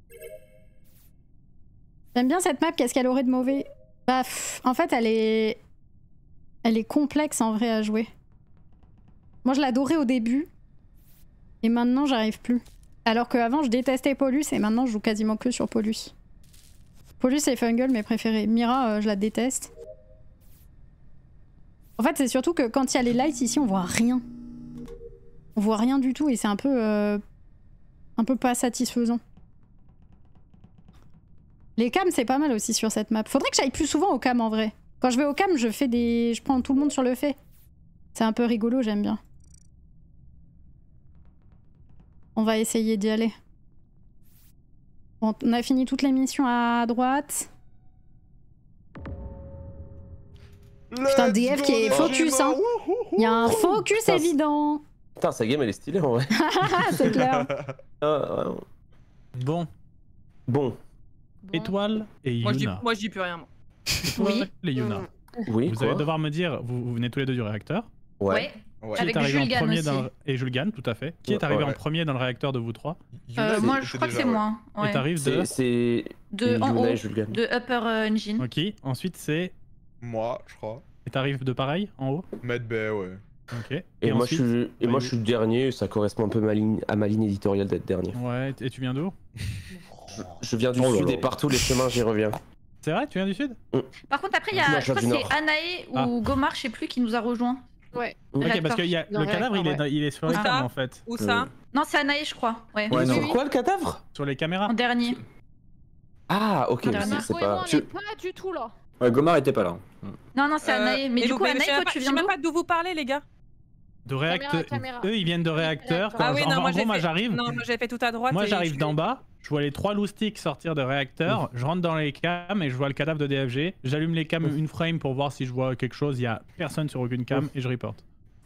J'aime bien cette map, qu'est-ce qu'elle aurait de mauvais? Bah, pff, en fait, elle est... Elle est complexe en vrai à jouer. Moi, je l'adorais au début. Et maintenant, j'arrive plus. Alors qu'avant, je détestais Paulus et maintenant, je joue quasiment que sur Paulus. Paulus et Fungal, mes préférés. Mira, euh, je la déteste. En fait, c'est surtout que quand il y a les lights ici, on voit rien. On voit rien du tout et c'est un peu... euh, un peu pas satisfaisant. Les cams, c'est pas mal aussi sur cette map. Faudrait que j'aille plus souvent au cam en vrai. Quand je vais au cam, je fais des... Je prends tout le monde sur le fait. C'est un peu rigolo, j'aime bien. On va essayer d'y aller. Bon, on a fini toutes les missions à droite. Putain, D F qui est focus, hein. Il y a un focus Putain, évident. Putain, sa game elle est stylée en vrai. C'est clair. Ah, ouais. Bon, Bon, Étoile et Moi je dis, Yuna. moi je dis plus rien. moi. Étoile et Yuna. oui, Vous quoi. allez devoir me dire, vous, vous venez tous les deux du réacteur. Ouais. Ouais. Ouais. Qui Avec est arrivé en Julgan premier aussi. dans le- Et Julgan, tout à fait. Qui est Ouais, arrivé ouais. en premier dans le réacteur de vous trois? Yuna, Euh, c'est- moi, je c'est crois que déjà, c'est ouais. moi. Et Ouais. t'arrives de... C'est. c'est- De en Yuna haut, et Julgan. de Upper euh, Engine. Ok. Ensuite, c'est... Moi, je crois. Et t'arrives de pareil, en haut? Med Bay, ouais. Ok. Et, moi, ensuite... je suis... et moi bah, je suis le dernier, ça correspond un peu ma ligne... à ma ligne éditoriale d'être dernier. Ouais, et tu viens d'où? Je viens du Oh là sud là. et partout les chemins j'y reviens. C'est vrai, tu viens du sud? Par contre, après, il y Moi, a, je je viens crois du que c'est Nord. Anae ou Ah. Gomar, je sais plus, qui nous a rejoint. Ouais. Ok, parce Réacteur. que y a, Dans le le cadavre, il est, réacteur, dans- il est sur Où les ça caméras en fait. Où ça Non, c'est Anaï, je crois. Ouais. Ouais, non. Sur quoi le cadavre? Sur les caméras. En dernier. Ah, ok, En mais dernier. c'est- c'est Margot et moi, pas. on Je- n'est pas du tout là. Ouais, Gomar était pas là. Non, non, c'est Euh, Anaï. Mais et du vous- coup, mais Anaï, je sais toi, pas- tu Je viens sais même d'où pas d'où vous parlez, les gars. De réacteur. caméra. Eux, ils viennent de réacteur. réacteur. Quand- Ah oui, en- non, en moi gros, j'ai moi fait- j'arrive. Non, moi j'ai fait tout à droite. Moi et j'arrive je- d'en bas, je vois les trois loustiques sortir de réacteur, je rentre dans les cams et je vois le cadavre de D F G. J'allume les cams une frame pour voir si je vois quelque chose, il y a personne sur aucune cam et je reporte.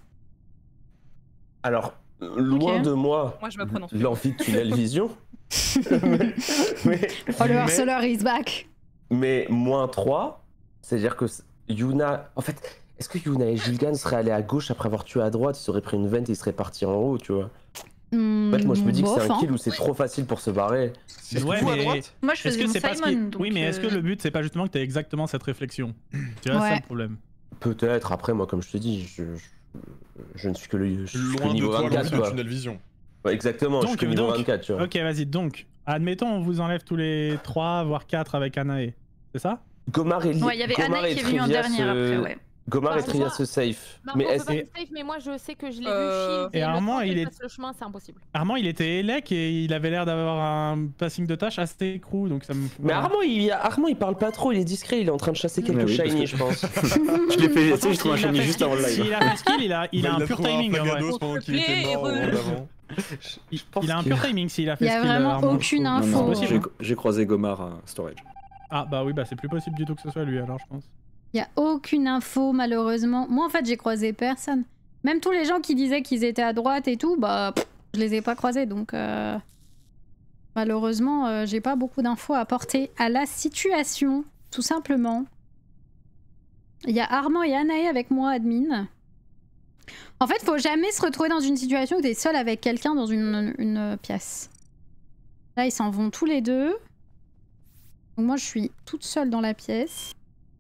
Alors, loin Ok. de moi, Moi je me prononce. l'envie de tunnel vision. mais, mais- Oh, le mais- harceleur is back. mais moins trois, c'est-à-dire que c- Yuna. En fait, est-ce que Yuna et Gilgan seraient allés à gauche après avoir tué à droite? Ils auraient pris une vente et ils seraient partis en haut, tu vois? En fait, moi je me dis que c'est un kill où c'est trop facile pour se barrer. C'est Ouais, tout à mais- droite. Moi, je Est-ce faisais que mon c'est parce Simon. qu'il- donc, Oui, mais est-ce que euh, le but c'est pas justement que t'aies exactement cette réflexion? Tu vois, c'est Ouais. ça le problème. Peut-être, après, moi, comme je te dis, je, je, je ne suis que le je suis que Loin de niveau toi, vingt-quatre, l'envie de quoi. tunnel vision. Ouais, exactement, je suis Donc, que niveau donc, vingt-quatre, tu vois. Ok, vas-y, donc, admettons, on vous enlève tous les trois, voire quatre avec Anae. C'est ça? Gomar et Li- Ouais, il y avait Gomar Anaï et qui est venue en Trivia dernier se- après, ouais. Gomar et Margot- Trivia se safe. Margot Mais peut est-ce pas me safe, mais moi je sais que je l'ai Euh, vu shield et le Armand, temps il qu'il est- fasse le chemin, c'est impossible. Armand, il était élec et il avait l'air d'avoir un passing de tâche assez écrou, donc ça me. Mais Armand il, Armand, il parle pas trop, il est discret, il est en train de chasser quelques Mais oui, parce shiny, que- je pense. Je l'ai fait, tu sais, je trouve un S'il a shiny fait- juste avant le S'il live. a fait ce kill, il a, il a Bah, un pur trouvé timing. en vrai. Flagados pendant qu'il était Play et mort au re- round d'avant. Il, pense il a un que- pur timing s'il a fait Il y a ce kill. vraiment Armand, je aucune trouve. info. Non, non, C'est j'ai possible. j'ai croisé Gomar à Storage. Ah bah oui, bah c'est plus possible du tout que ce soit lui alors, je pense. Il y a aucune info, malheureusement. Moi, en fait, j'ai croisé personne. Même tous les gens qui disaient qu'ils étaient à droite et tout, bah, pff, je les ai pas croisés, donc euh, malheureusement, euh, j'ai pas beaucoup d'infos à apporter à la situation, tout simplement. Il y a Armand et Anae avec moi, admin. En fait, faut jamais se retrouver dans une situation où t'es seul avec quelqu'un dans une, une pièce. Là, ils s'en vont tous les deux. Donc moi, je suis toute seule dans la pièce.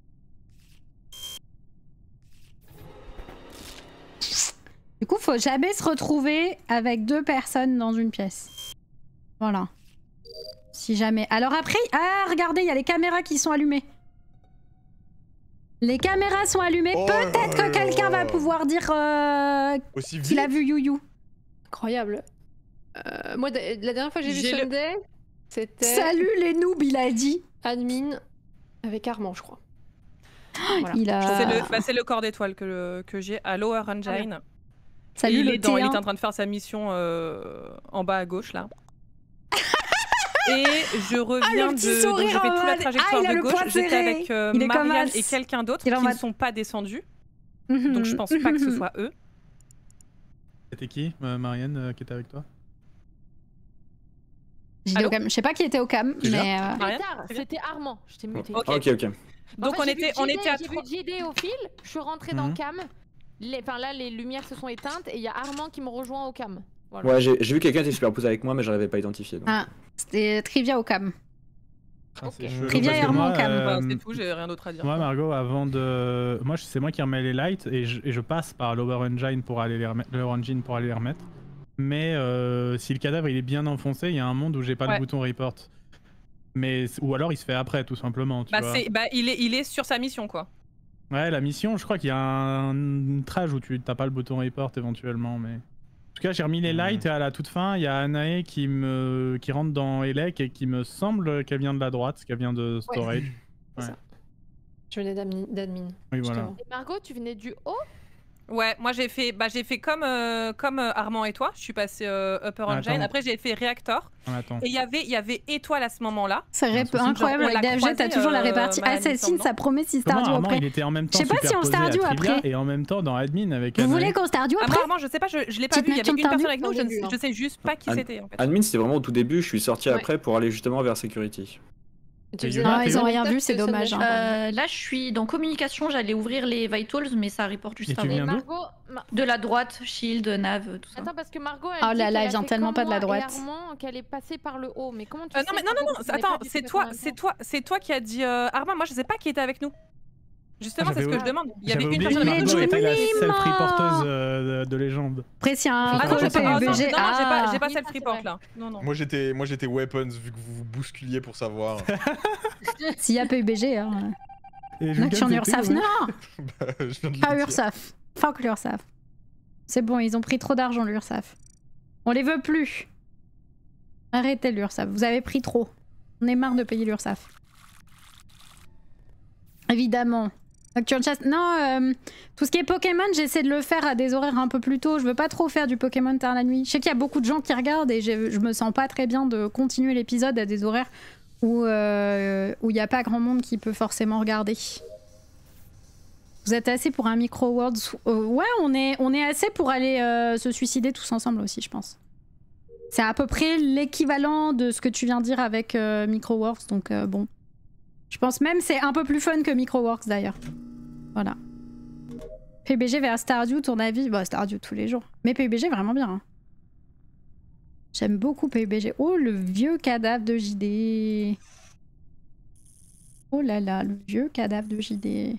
Du coup, faut jamais se retrouver avec deux personnes dans une pièce. Voilà. Si jamais. Alors après, ah, regardez, il y a les caméras qui sont allumées. Les caméras sont allumées. Oh Peut-être là que quelqu'un va là. pouvoir dire euh, Aussi qu'il a vite. vu You You. Incroyable. Euh, moi, d- la dernière fois que j'ai vu J'ai le- Sunday, c'était Salut les noobs, il a dit. admin avec Armand, je crois. Voilà. Il a... C'est le, bah, c'est le corps d'étoile que, que j'ai à Lower Engine. Salut Et il, le est dans, il T un. est en train de faire sa mission euh, en bas à gauche là. Et je reviens petit de. Donc, sourire je fais en toute la mode, trajectoire ah, il a de le gauche. poing J'étais serré. avec euh, Il est comme Marianne As. et quelqu'un d'autre Il est qui en ne mode- sont pas descendus. Donc je pense pas que ce soit eux. C'était qui, euh, Marianne, euh, qui était avec toi? J'étais Allô au cam. Je sais pas qui était au cam, Déjà mais... euh, Marianne, Tard, c'est bien. c'était Armand, je t'ai muté. Ok. Ok, ok. En Donc fait, on j'ai était, vu on J D, était à J'ai trois. vu J D au fil, je suis rentrée dans Mhm. le cam. Les, enfin là, les lumières se sont éteintes et il y a Armand qui me rejoint au cam. Voilà. Ouais, j'ai j'ai vu quelqu'un était superposé avec moi, mais j'arrivais pas à identifier. donc. Ah, c'était Trivia au cam. Ah, c'est Ok. chelou, Trivia parce et que Armand moi, au cam. euh, Enfin, c'est tout, j'ai rien d'autre à dire. Moi, Margot, avant de. Moi, je- c'est moi qui remets les lights et je, et je passe par l'Over Engine pour aller les remettre. L'Over Engine pour aller les remettre. Mais euh, si le cadavre il est bien enfoncé, il y a un monde où j'ai pas Ouais. le bouton report. Mais ou alors il se fait après, tout simplement. Tu Bah, vois. c'est, bah il, est, il est sur sa mission quoi. Ouais, la mission, je crois qu'il y a un trage où tu t'as pas le bouton report éventuellement, mais. En tout cas, j'ai remis les lights et à la toute fin, il y a Anae qui me qui rentre dans Elec et qui me semble qu'elle vient de la droite, qu'elle vient de storage. C'est Ouais. ça. Je venais d'admin. d'admin, Oui, voilà. justement. Et Margot, tu venais du haut? Ouais, moi j'ai fait, bah, j'ai fait comme, euh, comme euh, Armand et toi. Je suis passé euh, Upper Ah, Engine. attends. Après j'ai fait Reactor. Ah, attends. Et il y avait, il y avait Étoile à ce moment-là. C'est ré- souci, incroyable, genre, on avec l'a D F G, t'as croisé, toujours la euh, répartie Maëlle, il me Assassin, semble, ça promet si Comment Stardew Armand, après. il était en même temps Je sais pas si on superposé à Stardew Trivia après. et en même temps dans admin avec Vous Anae. voulez qu'on Stardew Ah, après moi, Armand, je sais pas, je, je l'ai pas Petite vu. Il y avait note une sur personne Stardew avec nous, Au je, début, ne- hein. je sais juste pas qui Ad- c'était en fait. Admin, c'était vraiment au tout début, je suis sorti Ouais. après pour aller justement vers Security. Et tu Et faisais Yuna, la t'es ils ont où rien même vu, tâche c'est que dommage, Sunday, hein. je crois. Euh, là, je suis dans communication, j'allais ouvrir les vitals, mais ça reporte juste Et tu avant. viens d'où Margot, Ma- De la droite, shield, nav, tout ça. Attends, parce que Margot, elle Oh dit là là, qu'elle elle a vient fait tellement comme pas de la moi et droite. Armand, qu'elle est passée par le haut. Mais comment tu Euh, sais non mais non non non, Margot, que vous n'avez attends, pas du tout c'est passé toi, en même c'est temps toi, c'est toi qui as dit euh, Armand. Moi je sais pas qui était avec nous. Justement, Ah, c'est ce que j'avais je demande. Il y avait J'avais une oublié personne que avec nous. Margot je sais était pas la qui était. self-reporteuse euh, de, de légende. Après, s'il y a un Ah Ah non, code j'ai pas, ah, non, P U B G, non, non, j'ai pas, j'ai ah, pas Oui, ça, self c'est report vrai. là. Non non. Moi j'étais moi j'étais weapons vu que vous vous bousculiez pour savoir. s'il y a P U B G, hein. Et Note Julien, sur c'était Ursaf, où non, Bah, je viens de le pas dire. Ursaf. Fuck l'URSSAF. C'est bon, ils ont pris trop d'argent l'URSSAF. On les veut plus. Arrêtez l'URSSAF, vous avez pris trop. On est marre de payer l'URSSAF. Évidemment. Nocturne Chasse. Non, euh, tout ce qui est Pokémon, j'essaie de le faire à des horaires un peu plus tôt. Je veux pas trop faire du Pokémon tard la nuit. Je sais qu'il y a beaucoup de gens qui regardent et je me sens pas très bien de continuer l'épisode à des horaires où euh, où il y a pas grand monde qui peut forcément regarder. Vous êtes assez pour un Micro Worlds? euh, Ouais, on est, on est assez pour aller euh, se suicider tous ensemble aussi, je pense. C'est à peu près l'équivalent de ce que tu viens de dire avec euh, Micro Worlds, donc euh, bon. Je pense même c'est un peu plus fun que Microworks d'ailleurs. Voilà. P U B G vers Stardew, ton avis? Bah Stardew tous les jours. Mais P U B G vraiment bien. Hein. J'aime beaucoup P U B G. Oh le vieux cadavre de J D. Oh là là, le vieux cadavre de J D.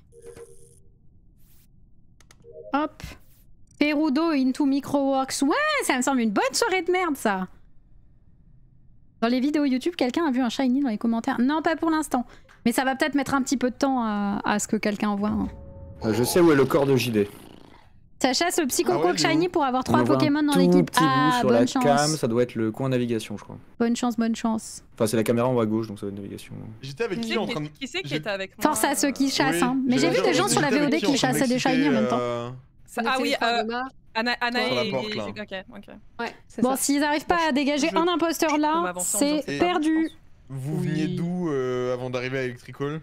Hop. Perudo into Microworks. Ouais, ça me semble une bonne soirée de merde ça. Dans les vidéos YouTube, quelqu'un a vu un shiny dans les commentaires? Non, pas pour l'instant. Mais ça va peut-être mettre un petit peu de temps à, à ce que quelqu'un envoie. Hein. Je sais où est le corps de J D. Ça chasse le Psychoquack Ah ouais, shiny pour avoir On trois en voit Pokémon un dans tout l'équipe. petit bout Ah, sur bonne la chance. cam, ça doit être le coin navigation, je crois. Bonne chance, bonne chance. Enfin, c'est la caméra en haut à gauche, donc ça doit être navigation. J'étais avec Qui qui c'est en qui, train de. qui, c'est qui j'ai- était avec moi? Force à ceux qui chassent. Oui, Hein. Mais j'ai vu j'allais des gens dire, sur la j'étais V O D avec qui en train chassaient des d'exciter, shiny en même temps. euh, Ça- On Ah était oui, une fois euh, de marre. Anna, Anna Sur la et... porte, là. Ok, ok. Ouais, c'est Bon, ça. s'ils n'arrivent pas à dégager je- un imposteur je peux là, m'avancer en c'est disant ça. perdu. Vous Oui. veniez d'où euh, avant d'arriver à Electrical?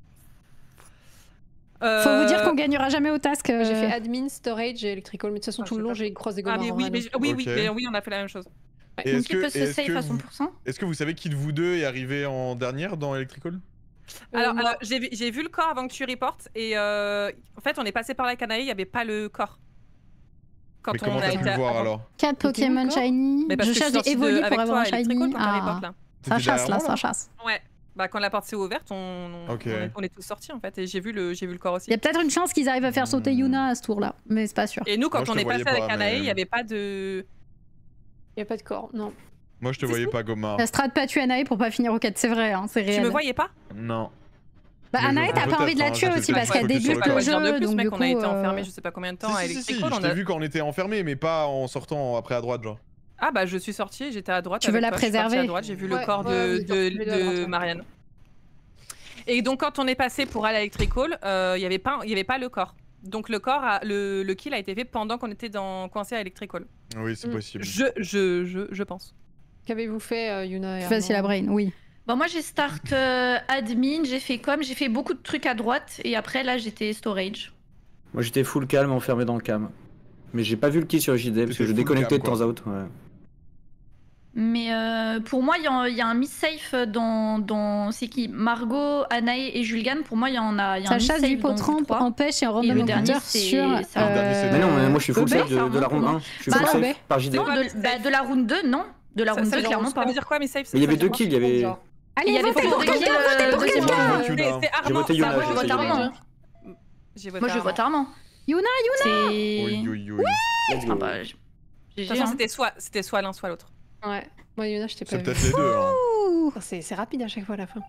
Euh... Faut vous dire qu'on gagnera jamais au task. euh. J'ai fait admin, storage et electrical, mais de toute façon Ah, tout le j'ai long pas j'ai croisé des Ah gommars. mais oui, mais, oui, oui, Ok. mais oui, on a fait la même chose. Et Donc est-ce il que, peut et se est-ce save que à vous, cent pour cent. est-ce que vous savez qui de vous deux est arrivé en dernière dans Electrical? Alors, alors j'ai vu- j'ai vu le corps avant que tu reportes et euh, en fait on est passé par la canaille, il n'y avait pas le corps. Quand Mais on comment a t'as pu été le voir avant. alors? quatre T'étais où, Pokémon le corps shiny. Mais parce Je que cherche je des suis sortie de- Evoli pour avec avoir toi un à Electrical shiny. quand on reporte Ah. là. Ça T'étais chasse derrière là, moi, ça chasse. Ouais. Bah quand la porte s'est ouverte, on, on, Ok. on est, on est tous sortis en fait et j'ai vu le j'ai vu le corps aussi. Il y a peut-être une chance qu'ils arrivent à faire sauter Hmm. Yuna à ce tour là, mais c'est pas sûr. Et nous quand Moi, je on te est passé voyais avec pas, Anae, mais- il n'y avait pas de Il y a pas de corps, non. Moi je te voyais pas, Gomar. La strat pas tuer Anae pour pas finir au quête, c'est vrai, hein, c'est Tu réel. me voyais pas? Non. Bah Mais Anae, je- t'as pas peut-être, envie de la hein, tuer j'étais aussi peut-être parce qu'elle focus sur débute le le Pas jeu. dire de jeu, plus, donc mec, du on coup. a été euh, enfermés je sais pas combien de temps Si, à si, si, si, Electrical. je on t'ai a... vu quand on était enfermé, mais pas en sortant après à droite, genre. Ah bah je suis sortie, j'étais à droite. Tu veux avec la toi, je suis partie préserver à droite, j'ai vu Ouais, le corps ouais, de, vous êtes de, tous les deux à droite, de ouais. Marianne. Et donc quand on est passé pour aller à Electrical, euh, il y avait pas il y avait pas le corps. Donc le corps, a, le, le kill a été fait pendant qu'on était dans, coincé à Electrical. Oui, c'est Mm. possible. Je, je, je, je pense. Qu'avez-vous fait, euh, Yuna et Plus facile à Armand brain, oui. Bah moi j'ai start euh, admin, j'ai fait com, j'ai fait beaucoup de trucs à droite et après là j'étais storage. Moi j'étais full calme, enfermé dans le cam. Mais j'ai pas vu le kill sur J D parce que T'étais je full déconnectais de calme, temps à autre. Ouais. Mais euh, pour moi il y, a- il y a un miss safe dans, dans c'est qui Margot, Anae et Julgan. Pour moi il y en a, il y a Ça un miss chasse safe du dans potramp, trois. empêche et Et random le dernier, encounter c'est- sur. c'est un dernier, c'est Mais non, mais moi je suis full E B, safe de, ça de la remonte, round non un. Je suis Bah, full non. safe par J D. Non, de, bah, de la round deux, non. De la Ça, round ça deux, veut- clairement ça pas. veut dire quoi, mais safe? Mais il y avait ça deux veut kills, il y avait. Il y Allez, avait votez pas pour de quelqu'un, kill, votez euh, pour deuxième quelqu'un. round. Yuna. dire- C'est J'ai Armand, voté ça Yuna, va, j'ai je voté vote Yuna. Armand. J'ai voté Moi je Armand. vote Armand. Yuna, C'est. Oui, oui, oui. Let's go. Ah bah, G De G, toute façon, hein. c'était soit, c'était soit l'un, soit l'autre. Ouais. Moi, Yuna, je t'ai pas C'est vu. peut-être les deux. Hein. Ouh, Oh, C'est c'est rapide à chaque fois à la fin.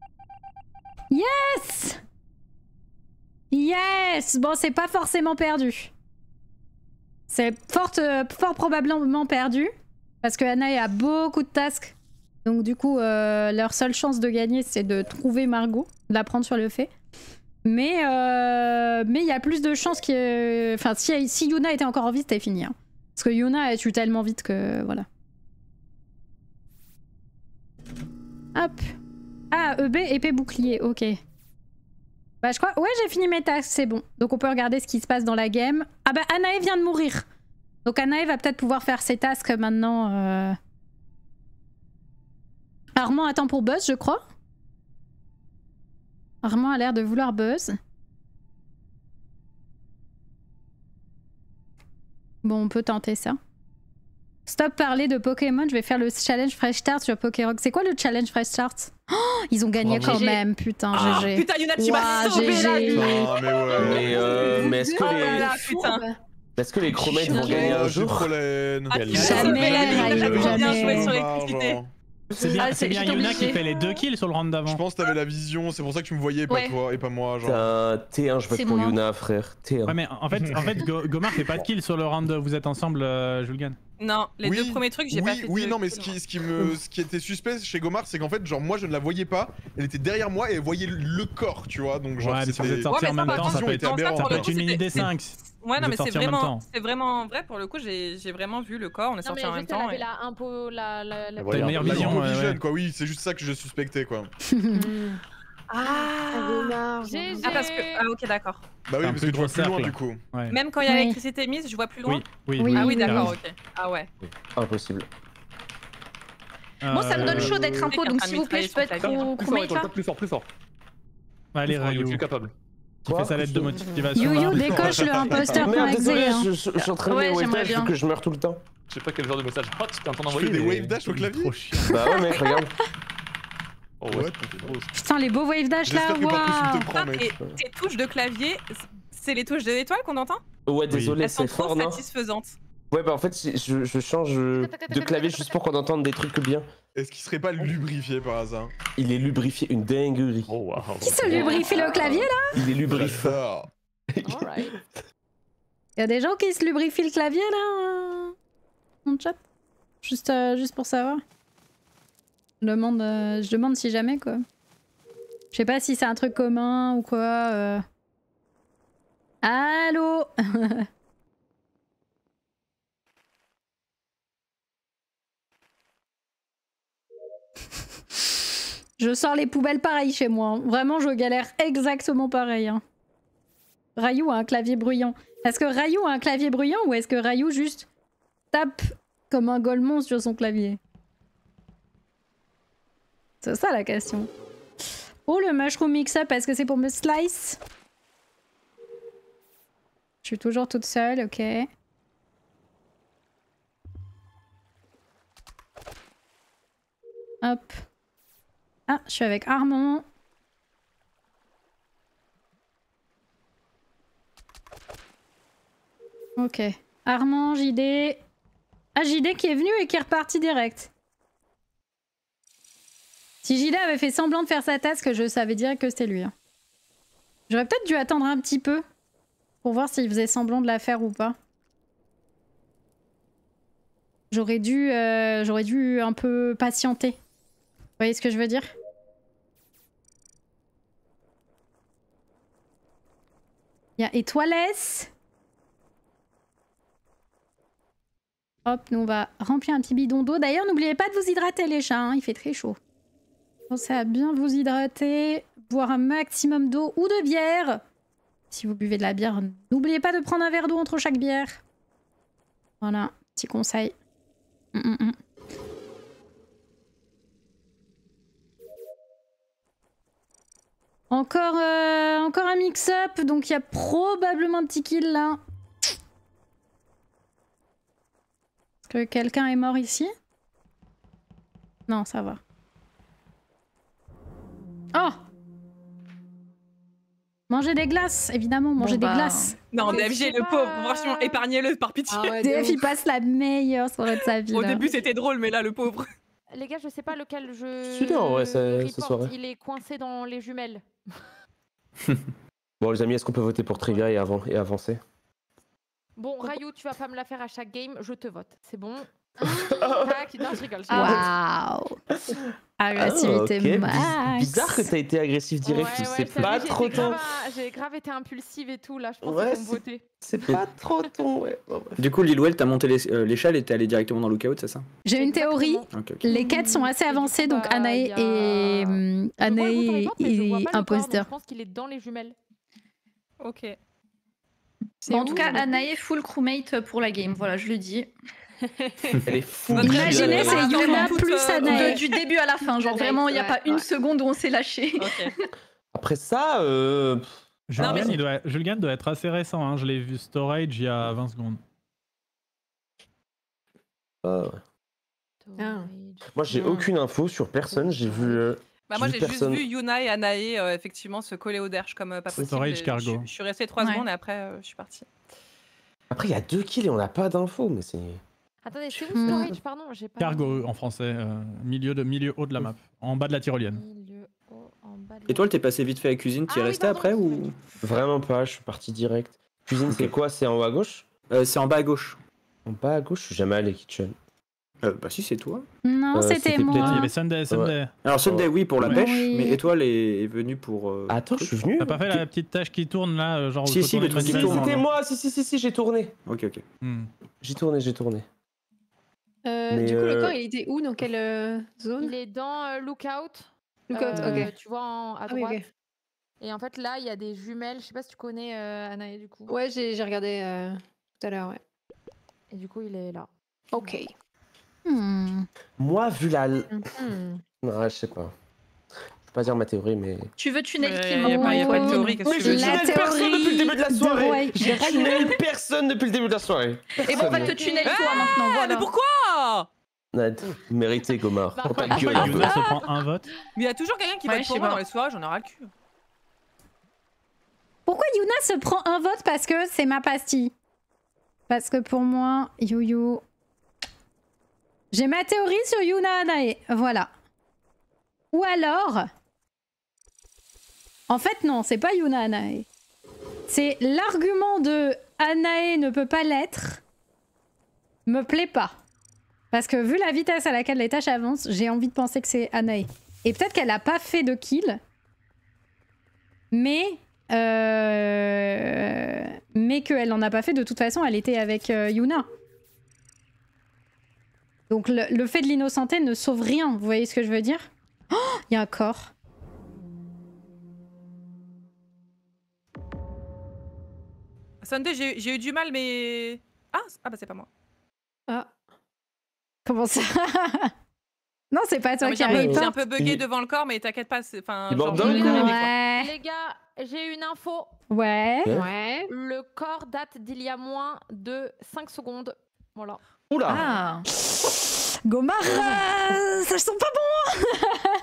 yes Yes. Bon, c'est pas forcément perdu. C'est fort, euh, fort probablement perdu. Parce que Anae a beaucoup de tasks. Donc du coup, euh, leur seule chance de gagner, c'est de trouver Margot, de la prendre sur le fait. Mais euh, mais il y a plus de chances que... Enfin, si, si Yuna était encore en vie, c'était fini. Hein. Parce que Yuna, elle tue tellement vite que... Voilà. Hop. Ah, E B, épée bouclier, ok. Bah je crois... Ouais, j'ai fini mes tasks, c'est bon. Donc on peut regarder ce qui se passe dans la game. Ah bah Anae vient de mourir. Donc Anae va peut-être pouvoir faire ses tasks maintenant. Euh... Armand attend pour Buzz, je crois. Armand a l'air de vouloir Buzz. Bon, on peut tenter ça. Stop parler de Pokémon, je vais faire le challenge Fresh Start sur Pokérock. C'est quoi le challenge Fresh Start? Oh, ils ont gagné Bravo. quand G G. même, putain, Ah, G G. putain, Yuna, tu m'as Ouah, sauvé la G G. vie. Ah, mais ouais. Mais, euh, mais est-ce que Oh là les, là, putain. est-ce que les chromates vont gagner un Oh, j'ai jour? trop la haine. Ah, tu m'as Jamais, sauvé la vie, Raïl, t'as trop bien jamais. joué sur Genre. l'électricité. C'est bien, Ah, c'est c'est- bien j'étais Yuna obligée. qui fait les deux kills sur le round Je d'avant. pense que t'avais la vision, c'est pour ça que tu me voyais, pas Ouais. toi et pas moi. T'es Genre. un T un, je vote C'est pour moi. Yuna, frère. T un. Ouais, mais en fait, en fait Go- Gomar fait pas de kills sur le round. Vous êtes ensemble, euh, Julgan. Non, les Oui, deux premiers trucs, j'ai oui, pas fait Oui, de non, mais kill, ce qui, moi. ce, qui me, ce qui était suspect chez Gomar, c'est qu'en fait, genre, moi je ne la voyais pas, elle était derrière moi et elle voyait le corps, tu vois. Donc, genre, Ouais, mais si vous êtes c'était. sortis Ouais, en mais même ça, temps, par ça contre, peut était être, aberrant, ça peut quoi. être une ligne des cinq. Ouais, non, Vous mais êtes c'est sortis en même vraiment, temps. c'est vraiment vrai pour le coup. J'ai j'ai vraiment vu le corps, on est Non, mais sortis en même juste, elle temps. avait et- la impo. La, la, la... T'as une meilleure La vision, Hypo ouais, Vision, ouais. quoi, oui, c'est juste ça que je suspectais, quoi. Ah, G G. ah, parce que. Ah, ok, d'accord. Bah oui, Un parce plus que tu vois gros plus loin, cercle. du coup. Ouais. Même quand il y a Oui. l'électricité mise, je vois plus loin. Oui, oui, Oui, Ah oui, oui, d'accord, oui. ok. Ah ouais. Impossible. Moi, ça me donne Euh, chaud d'être Euh, impo, donc s'il vous plaît, je peux être pro Plus fort, crewmate là. Étoile, plus fort, plus fort. Allez, Plus fort, Rayou, je suis capable. qui fait sa lettre de motivation. You là. You décoche le imposteur pour Merde, désolé, Exé. Hein. je, je- je suis en train de Ouais, me wave j'aimerais dash, bien. faut que je meure tout le temps. Je sais pas quel genre de message hot t'es en train Tu d'envoyer. fais des mais- wave dash au clavier? Trop chiant. Bah ouais, mec, regarde. Oh ouais, Ouais. c'est trop. Putain, les beaux wave dash là, J'espère que Parcours waouh. te prend, mec. Et tes touches de clavier, c'est les touches de l'étoile qu'on entend? Ouais, désolé, Elles sont c'est trop fort, non? satisfaisantes. Ouais, bah en fait, si- je, je change euh, de clavier juste pour qu'on entende des trucs bien. Est-ce qu'il serait pas lubrifié par hasard? Il est lubrifié, une dinguerie. Oh waouh. Qui se lubrifie le clavier là? Il est lubrifié. J'adore. Alright. Y'a des gens qui se lubrifient le clavier là dans le chat? Juste, euh, juste pour savoir. Je demande, euh, je demande si jamais quoi. Je sais pas si c'est un truc commun ou quoi. euh. Allô? Je sors les poubelles pareil chez moi. hein. Vraiment, je galère exactement pareil. Hein. Rayou a un clavier bruyant. Est-ce que Rayou a un clavier bruyant ou est-ce que Rayou juste tape comme un golemon sur son clavier? C'est ça la question. Oh, le mushroom mix-up, est-ce que c'est pour me slice? Je suis toujours toute seule, ok. Hop. Ah, je suis avec Armand. Ok. Armand, J D. Ah, J D qui est venu et qui est reparti direct. Si J D avait fait semblant de faire sa task, je savais direct que c'était lui. hein. J'aurais peut-être dû attendre un petit peu pour voir s'il faisait semblant de la faire ou pas. J'aurais dû, euh, j'aurais dû un peu patienter. Vous voyez ce que je veux dire? Il y a Étoiles. Hop, nous on va remplir un petit bidon d'eau. D'ailleurs, n'oubliez pas de vous hydrater les chats, hein, il fait très chaud. Pensez à bien vous hydrater, boire un maximum d'eau ou de bière. Si vous buvez de la bière, n'oubliez pas de prendre un verre d'eau entre chaque bière. Voilà, petit conseil. Mm, mm, mm. Encore, euh, encore un mix-up, donc il y a probablement un petit kill là. Est-ce que quelqu'un est mort ici? Non, ça va. Oh! Manger des glaces, évidemment, manger Bon, des bah, glaces. Non, Mais D F G, je sais le pauvre, pas. franchement, épargnez-le par pitié. Ah ouais, D de F, il ouf. passe la meilleure soirée de sa vie. Au là. début, c'était drôle, mais là, le pauvre. Les gars, je sais pas lequel je. Celui-là, ouais, ça- report, ce soir. Il est coincé dans les jumelles. Bon, les amis, est-ce qu'on peut voter pour Trivia et, avant, et avancer? Bon, Rayou, tu vas pas me la faire à chaque game, je te vote. C'est bon. Tac. Non, je rigole. je rigole. Waouh! Agressivité Ah, ok. max. Biz- Bizarre que t'as été agressif direct, Ouais, tu ouais, sais je t'avoue, pas j'ai trop été ton. grave un- J'ai grave été impulsive et tout, là. Je pense Ouais, qu'ils vont me c'est- voter. C'est pas trop ton, ouais. Bon, bref. Du coup, Lilwell, t'as monté les- euh, l'échelle et t'es allé directement dans Lookout, c'est ça? J'ai une Exactement. théorie. Ok, ok. Les quêtes sont assez Et du coup, avancées, donc bah, Anae y a- et hum, Je vois le Anae bouton report, mais je vois et pas le corps, donc imposteur. Je pense qu'il est dans les jumelles. Ok. Bon, en où, tout cas, le- Anae full crewmate pour la game, voilà, je le dis. Elle est fou. Notre Imaginez, rêve, c'est euh, Yuna vraiment toute, plus euh, Anae. De- du début à la fin, genre Anae, vraiment, il n'y a ouais, pas une ouais. seconde où on s'est lâché. Ok. Après ça, euh... Julgan, mais- il doit... Julgan doit être assez récent, hein. Je l'ai vu storage il y a vingt secondes. ah, ouais. Ah. Moi, j'ai Hmm. aucune info sur personne. J'ai vu. euh, Bah moi J'ai j'ai vu juste personne. vu Yuna et Anae euh, effectivement se coller au derche comme euh, pas possible. Storage et cargo. Je, je suis restée trois Ouais. secondes et après euh, je suis partie. Après, il y a deux kills et on n'a pas d'infos, mais c'est. Attendez, c'est où Hmm. storage? Pardon, j'ai pas. Cargo en français, euh, milieu, de, milieu haut de la map, en bas de la tyrolienne. Milieu haut, en bas de Et toi, t'es passé vite fait à la cuisine, t'y es Ah oui, resté pardon, après ou Vraiment pas, je suis parti direct. Cuisine, Ok. c'est quoi? C'est en haut à gauche? euh, C'est en bas à gauche. En bas à gauche? Je suis jamais allé kitchen. Euh, bah si, c'est toi. Non, Euh, c'était c'était Il y moi. avait Sunday, Sunday. Alors Sunday, oui, pour la Ouais. pêche, Oui. mais Étoile est, est venue pour... euh, Attends, je truc. suis venu. T'as pas fait la petite tâche qui tourne là, euh, genre. Si, où faut si, tourner le truc qui manuellement, tourne. C'était là. moi, si, si, si, si, j'ai tourné. Ok, ok. Hmm. J'ai tourné, j'ai tourné. Euh, Mais, du coup, le euh, corps, il était où? Dans quelle euh, zone? Il est dans euh, Lookout. Lookout, Euh, ok. Tu vois en- à Ah oui, droite. ok. Et en fait, là, il y a des jumelles. Je sais pas si tu connais euh, Anaë du coup. Ouais, j'ai j'ai regardé euh, tout à l'heure, ouais. Et du coup, il est là. Ok. Hmm. Moi, vu la. Mhm. Non, je sais pas. Je peux pas dire ma théorie, mais. Tu veux tunnel Ouais, qui y a pas- y a pas de Oh. théorie, qu'est-ce que Mais tu veux j'ai La dire tunnel personne depuis le début de la théorie soirée. de Roy. J'ai tunnel personne depuis le début de la soirée. Et bon, on va te tunnel toi maintenant, Ah, voilà. mais pourquoi? Ouais, mérité, Gomard. Bah, Faut pas ouais. gueuler. Yuna se prend un vote. Mais il y a toujours quelqu'un qui Ouais, vote je pour sais moi pas. dans les soirées, j'en ai ras le cul. Pourquoi Yuna se prend un vote? Parce que c'est ma pastille. Parce que pour moi, Yoyo. J'ai ma théorie sur Yuna Anae. Voilà. Ou alors. En fait, non, c'est pas Yuna Anae. C'est l'argument de Anae ne peut pas l'être. Me plaît pas. Parce que vu la vitesse à laquelle les tâches avancent, j'ai envie de penser que c'est Anae. Et peut-être qu'elle a pas fait de kill. Mais. Euh... Mais qu'elle n'en a pas fait de toute façon, elle était avec euh, Yuna. Donc le, le fait de l'innocenté ne sauve rien, vous voyez ce que je veux dire? Oh, il y a un corps. Sunday, j'ai j'ai eu du mal, mais. Ah, ah bah c'est pas moi. Ah. Comment ça? Non, c'est pas toi Non, mais qui J'ai un, peu- arrive. j'ai un peu bugué Il- devant le corps, mais t'inquiète pas. c'est- Enfin, Il genre, borde je dans le l'ai cou. arrivé, quoi. Ouais. Les gars, j'ai une info. Ouais. Ouais. Le corps date d'il y a moins de cinq secondes. Voilà. Oula. Ah. Gomard, euh, ça sent pas bon.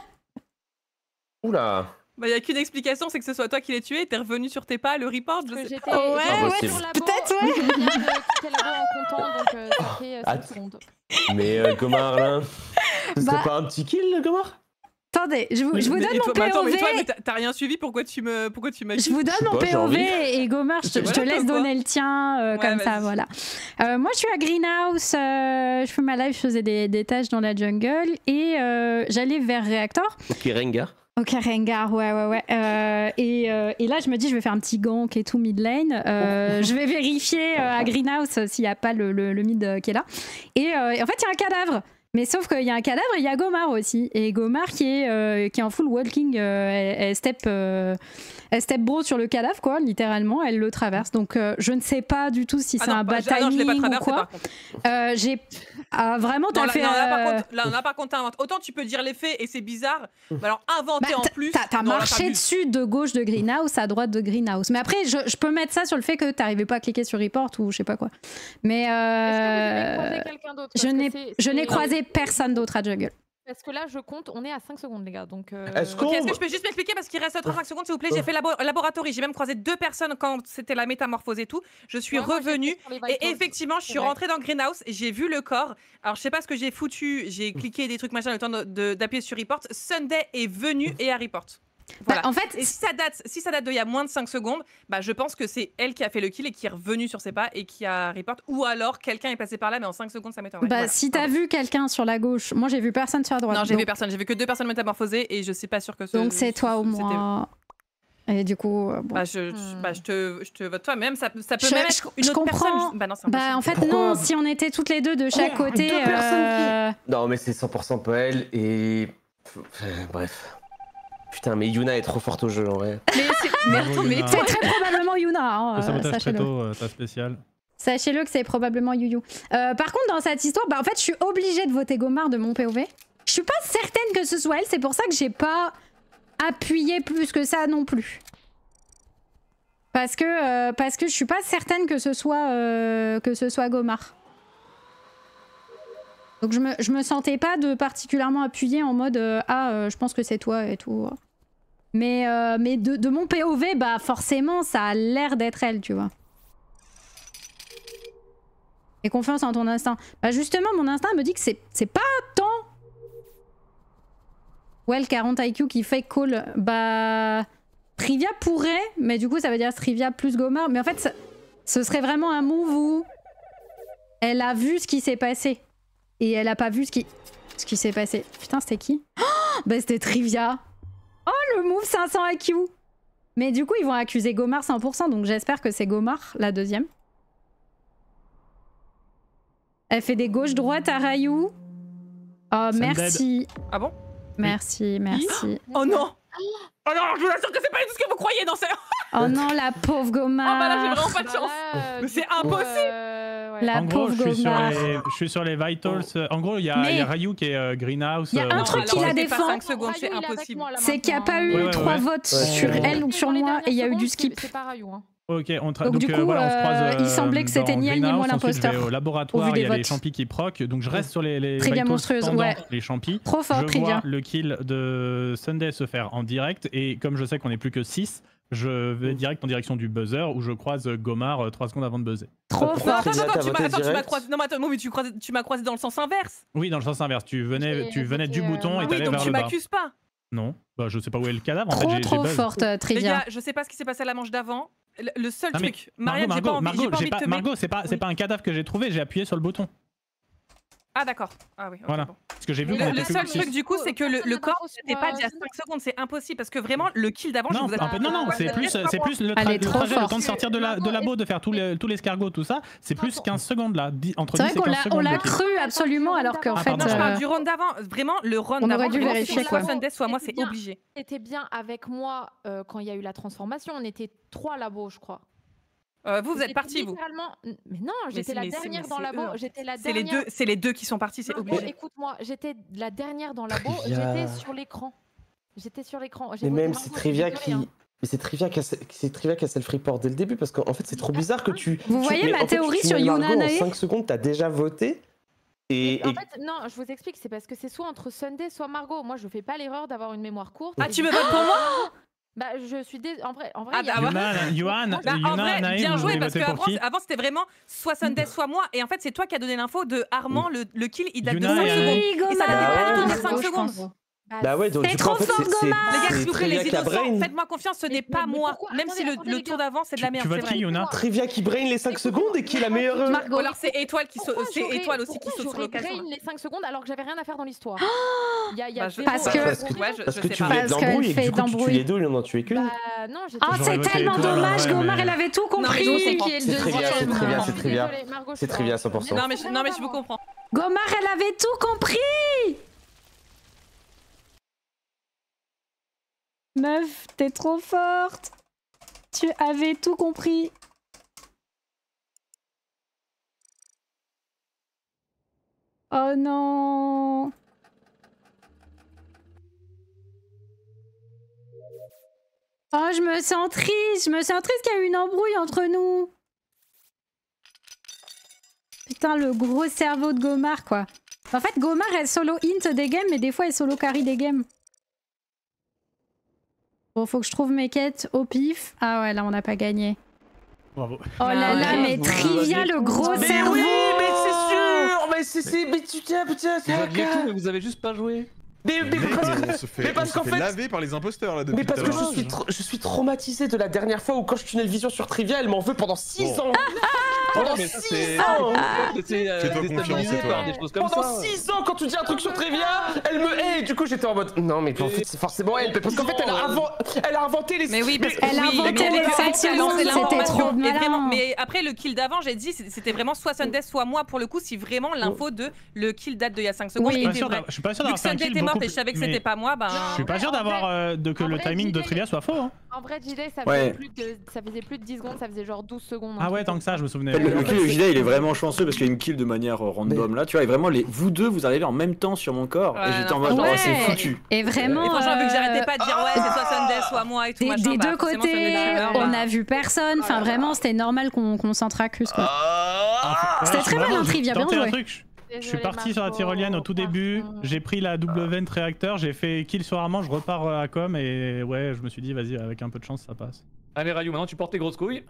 Oula. Bah, y a qu'une explication, c'est que ce soit toi qui l'aies tué et t'es revenu sur tes pas, le report. Je Parce que sais j'étais Oh, ouais, j'étais ouais, sur c'est- la peut-être, bourre, ouais. Je viens de quitter la bourre en comptant, donc euh, ça fait euh, Ah, cinq secondes. Mais euh, Gomard, là. Ce serait Bah- pas un petit kill, Gomard? Attendez, je vous, je vous Mais- donne et mon toi- mais attends, mais P O V. toi, mais t'as- t'as rien suivi, pourquoi tu me, pourquoi tu m'as Je dit vous donne Je sais mon pas, j'ai P O V envie. et Gomard, je te, je te Voilà, laisse quoi. donner le tien euh, Ouais, comme ça, vas-y. voilà. Euh, moi, je suis à Greenhouse, euh, je fais ma live, je faisais des, des tâches dans la jungle et euh, j'allais vers Reactor. Ok, Rengar. Ok, Rengar, ouais, ouais, ouais. Euh, et, euh, et là, je me dis, je vais faire un petit gank et tout mid lane. Euh, je vais vérifier euh, à Greenhouse s'il n'y a pas le, le, le mid euh, qui est là. Et, euh, et en fait, il y a un cadavre. Mais sauf qu'il y a un cadavre et il y a Gomard aussi. Et Gomard qui est, euh, qui est en full walking, euh, elle, elle step, euh, elle step bro sur le cadavre, quoi, littéralement. Elle le traverse. Donc, euh, je ne sais pas du tout si Ah c'est non, un bah, bad ah non, je l'ai pas timing ou traversé, quoi. par contre. Euh, J'ai. Ah, vraiment, Non, t'as là, fait. non, là, par euh, contre, là, là, par contre, t'inventes. Autant tu peux dire les faits et c'est bizarre, mais alors inventer Bah, en t'as- plus. T'as t'as non, là, marché t'abuses. dessus de gauche de Greenhouse à droite de Greenhouse. Mais après, je, je peux mettre ça sur le fait que t'arrivais pas à cliquer sur report ou je sais pas quoi. Mais Est-ce que vous avez euh, croisé quelqu'un d'autre je Parce que n'ai c'est- je n'ai c'est- croisé personne d'autre à Juggle. Parce que là, je compte, on est à cinq secondes, les gars. Donc, euh, Est-ce Ok, qu'on- est-ce que je peux juste m'expliquer parce qu'il reste trente-cinq secondes, s'il vous plaît. J'ai fait labo- laboratoire, j'ai même croisé deux personnes quand c'était la métamorphose et tout. Je suis Ouais, moi, revenue j'étais sur les et Vitals. effectivement, je C'est suis vrai. rentrée dans Greenhouse et j'ai vu le corps. Alors, je sais pas ce que j'ai foutu, j'ai cliqué des trucs machin le temps de- de- d'appuyer sur report. Sunday est venu et a report. Voilà. Bah, en fait, Et si ça date, si ça date d'il y a moins de cinq secondes, bah je pense que c'est elle qui a fait le kill et qui est revenue sur ses pas et qui a report. Ou alors quelqu'un est passé par là, mais en cinq secondes ça m'étonnerait. bah, Voilà. si t'as Pardon. vu quelqu'un sur la gauche, moi j'ai vu personne sur la droite. Non, j'ai donc, vu personne. J'ai vu que deux personnes métamorphosées et je suis pas sûre que ce. donc c'est toi au c'était- moins. Et du coup, euh, bon. Bah je, je- bah, je te, je te vote toi. Même ça, ça peut Je- même je- être une je autre comprends. personne. Bah non, c'est Bah en impossible. fait Pourquoi non, si on était toutes les deux de chaque Quoi côté. Deux personnes euh, Non, mais c'est cent pour cent pas elle et. Euh, Bref. Putain, mais Yuna est trop forte au jeu en vrai. Mais c'est, mais Bravo, attends, mais Yuna. C'est très probablement Yuna. Hein, Le euh, sabotage très sachez-le. tôt, euh, ta spéciale. Sachez-le que c'est probablement Yuyu. Euh, par contre, dans cette histoire, bah, en fait, je suis obligée de voter Gomard de mon P O V. Je suis pas certaine que ce soit elle, c'est pour ça que j'ai pas appuyé plus que ça non plus. Parce que, euh, parce que je suis pas certaine que ce soit, euh, que ce soit Gomard. Donc je me, je me sentais pas de particulièrement appuyer en mode euh, ah euh, je pense que c'est toi et tout. Mais, euh, mais de, de mon P O V, bah forcément ça a l'air d'être elle, tu vois. Et confiance en ton instinct. Bah justement, mon instinct me dit que c'est pas tant. Well, quarante I Q qui fait call. Bah... Trivia pourrait, mais du coup ça veut dire Trivia plus Gomar. Mais en fait, ça, ce serait vraiment un move où elle a vu ce qui s'est passé. Et elle a pas vu ce qui, ce qui s'est passé. Putain, c'était qui? Oh, bah c'était Trivia. Oh, le move cinq cents I Q. Mais du coup, ils vont accuser Gomar cent pour cent, donc j'espère que c'est Gomar, la deuxième. Elle fait des gauches-droites à Rayou. Oh, merci. Ah bon? Merci, merci. Oh non! Oh non, je vous assure que c'est pas tout ce que vous croyez dans ce... Oh non, la pauvre Gomar. Oh bah là, j'ai vraiment pas de chance. Euh, Mais c'est coup, impossible. euh, ouais. La en gros, pauvre je suis, sur Gomar. les, je suis sur les vitals. En gros, il y, Mais- y a Rayou qui est euh, greenhouse. Il y a un euh, truc en- qui la Alors, défend. pas cinq secondes, c'est Rayou, il est avec impossible. moi, là, C'est qu'il n'y a pas maintenant, eu Ouais, ouais, trois ouais. votes Ouais, sur c'est- elle ou sur les moi dernières et il y a eu secondes, du c'est- skip. C'est pas Rayou. Hein. Ok, on tra- Donc, donc, du euh, coup, voilà, on se croise. euh, il euh, semblait que c'était dans ni elle ni moi Greenhouse. Ensuite, je vais l'imposteur. au Au laboratoire, vu il des y a les votes. champis qui proc. Donc je reste sur les, les Trivia vitals monstrueuse, pendant ouais. les champis. Trop fort, Je Trivia. vois le kill de Sunday se faire en direct. Et comme je sais qu'on est plus que six, je vais direct en direction du buzzer où je croise Gomar trois secondes avant de buzzer. Trop Pourquoi fort. Attends, Trivia, attends, t'as tu m'as voté attends, tu m'as direct croisé. Non, mais attends, mais tu, croises- tu m'as croisé dans le sens inverse. Oui, dans le sens inverse. Tu venais, J'ai tu venais du voté, euh, bouton et oui, t'allais Oui, donc vers tu le bas. m'accuses pas. Non, bah je sais pas où est le cadavre. En fait, Trop j'ai- j'ai trop buzz. forte, euh, Les Trivia. gars, je sais pas ce qui s'est passé à la manche d'avant. Le, le seul Ah, mais truc, Marianne, j'ai Margot, pas envie, Margot, j'ai pas j'ai envie de pas- te Margot, c'est pas, c'est Oui. pas un cadavre que j'ai trouvé, j'ai appuyé sur le bouton. Ah d'accord. Ah oui. ok, Voilà. bon. Parce que j'ai vu Le, qu'on le était plus seul que six. truc du coup, c'est que le, le corps Personne n'était pas d'il y a n'a cinq secondes, c'est impossible parce que vraiment le kill d'avant, je Non, vous un peu- non, non, c'est plus, c'est plus le, tra- Elle est le trop trajet, le forte. temps de sortir de la, de labo, de faire tous les, tous l'escargot, tout ça, c'est plus quinze secondes là, dix- entre C'est dix vrai et qu'on quinze l'a on secondes. l'a le kill. cru absolument alors qu'en Ah, fait... pardon. Non, je parle euh, du round d'avant. Vraiment, le round On d'avant. aurait dû vraiment, vérifier, c'est quoi. Soit Sunday, soit moi, c'est C'était bien. obligé. T'étais bien avec moi euh, quand il y a eu la transformation. On était trois labos, je crois. Euh, vous, vous êtes J'étais partis, vous. littéralement- Mais non, Mais j'étais c'est- la mais c'est- dernière mais dans c'est labo. eux, en J'étais la C'est les dernière. deux, c'est les deux qui sont partis, c'est Margot, obligé. écoute-moi, j'étais la dernière dans labo. Trivia. J'étais sur l'écran. J'étais sur l'écran. J'ai Mais voté même Margot, c'est je Trivia suis qui. désolée, hein. Mais c'est Trivia qui a c'est Trivia qui a self-report dès le début parce qu'en fait c'est trop bizarre que tu. Vous tu- voyez mais ma en fait, tu théorie sur tunnels Yuna Margot en Anae cinq secondes, t'as déjà voté. Et, En et- fait, non, je vous explique, c'est parce que c'est soit entre Sunday, soit Margot. Moi, je fais pas l'erreur d'avoir une mémoire courte. Ah, et tu du me coup- votes pour moi? Bah, je suis dé... en vrai, en vrai, Ah, il y a- bah, ouais. Yuna, Yohan, Bah, en Yuna, vrai, Anae, bien vous joué voulez parce voter pour qu'avant qui avant, c'était vraiment soit Sunday, soit moi. Et en fait, c'est toi qui as donné l'info de Armand, le, le kill, il date Yuna de cinq et secondes. Oui, Et ça Gomar. n'avait pas Ah, du tout ouais. de cinq Je secondes. pense. Bah ouais, donc C'est du coup trop en fait fort, c'est- c'est Les gars, c'est s'il vous plaît, Trivia les qui a innocents, brain. faites-moi confiance, ce Mais- n'est pas mais moi. pourquoi Même si Attendez, le, attendez, le les tour gars. d'avant, c'est de la Tu- merde, tu c'est votes qui, vrai. Yuna Trivia qui brain les cinq Écoute-moi, secondes et qui est la meilleure. euh, Margot, Ou alors c'est Étoile qui saute, Pourquoi c'est j'aurais- Étoile aussi qui pourquoi saute sur j'aurais l'occasion. brain les cinq secondes alors que j'avais rien à faire dans l'histoire. Il y a, il y a Bah, je- zéro- Parce Bah, que- parce que, Ouais, je- parce je que sais tu pas. voulais de Parce qu'elle l'embrouille et que fait du coup tu tues d'embrouille. les deux au lieu d'en tuer qu'une. Bah, non, j'étais Ah, J'aurais c'est voté tellement Étoile, dommage, ouais, Gomar, mais- elle avait tout Non, mais compris. je C'est comprends. qui est le C'est Trivia, c'est deuxième Trivia, c'est Trivia. Désolée, Margot, je C'est suis Trivia en- cent pour cent. Non mais je, non mais je vous comprends. Gomar, elle avait tout compris. Meuf, t'es trop forte. Tu avais tout compris. Oh non. Oh, je me sens triste. Je me sens triste qu'il y a eu une embrouille entre nous. Putain, le gros cerveau de Gomar, quoi. En fait, Gomar, elle solo int des games, mais des fois, elle solo carry des games. Bon, faut que je trouve mes quêtes au pif. Ah ouais, là, on n'a pas gagné. Bravo. Oh là là, mais Bravo. Trivia, le gros Mais cerveau. oui, mais c'est sûr. Mais c'est c'est mais tu tiens putain c'est Vous un aviez tout, cas. mais vous avez juste pas joué. Mais mais Mais parce que on se fait, mais on parce se qu'en fait fait- laver par les imposteurs là depuis mais parce tout que à je l'heure. suis tra- je suis traumatisé de la dernière fois où quand je tunnel vision sur Trivia, elle m'en veut pendant six Bon. ans. Pendant mais ça, six c'est- ans. C'était euh, Fais-toi confiance, déstabilisé c'est toi. par des choses comme Pendant ça. six ans, quand tu dis un truc sur Trivia, elle me hait. Et du coup, j'étais en mode non, mais en fait, c'est forcément elle. Parce qu'en fait, elle a, inven- elle a inventé les. Mais oui, parce que Elle a oui, inventé mais les elle a cinq lancé secondes, c'était l'information. trop Et malin. vraiment, mais après le kill d'avant, j'ai dit c'était vraiment soit Sunday, soit moi pour le coup, si vraiment l'info de le kill date d'il y a cinq secondes Oui. Je suis pas était sûr vrai. d'avoir- je suis pas sûr Vu que d'avoir fait un Sunday kill était morte beaucoup et je savais que plus- c'était pas moi, ben. Je suis pas En sûr vrai- d'avoir euh, de que en le vrai, timing de J D, Trivia soit faux. Hein. En vrai, J D, ça Ouais. faisait, plus de, ça faisait plus de dix secondes, ça faisait genre douze secondes. un Ah truc ouais, tant comme que ça, je me souvenais. Le, le kill de J D, il est vraiment chanceux parce qu'il me kill de manière euh, random là, tu vois, et vraiment les vous deux vous arrivez en même temps sur mon corps Ouais, et j'étais en non, mode ouais. oh, c'est foutu. Et vraiment. Et franchement, vu que euh, j'arrêtais pas de dire ouais, c'est soit Sunday, soit moi et tout Des, machin. des bah, deux forcément, ça côtés, faisait des rumeurs, on bah. a vu personne. Enfin, vraiment, c'était normal qu'on qu'on s'entracuse, quoi. Ah, C'était ouais, très vraiment, malin, j'ai Trivia, bien tenté un joué. truc, je- Je suis Désolée, parti sur la Marco, tyrolienne au tout début, pardon. j'ai pris la double vent réacteur, j'ai fait kill sur Armand, je repars à com et ouais, je me suis dit vas-y, avec un peu de chance ça passe. Allez Rayou, maintenant tu portes tes grosses couilles.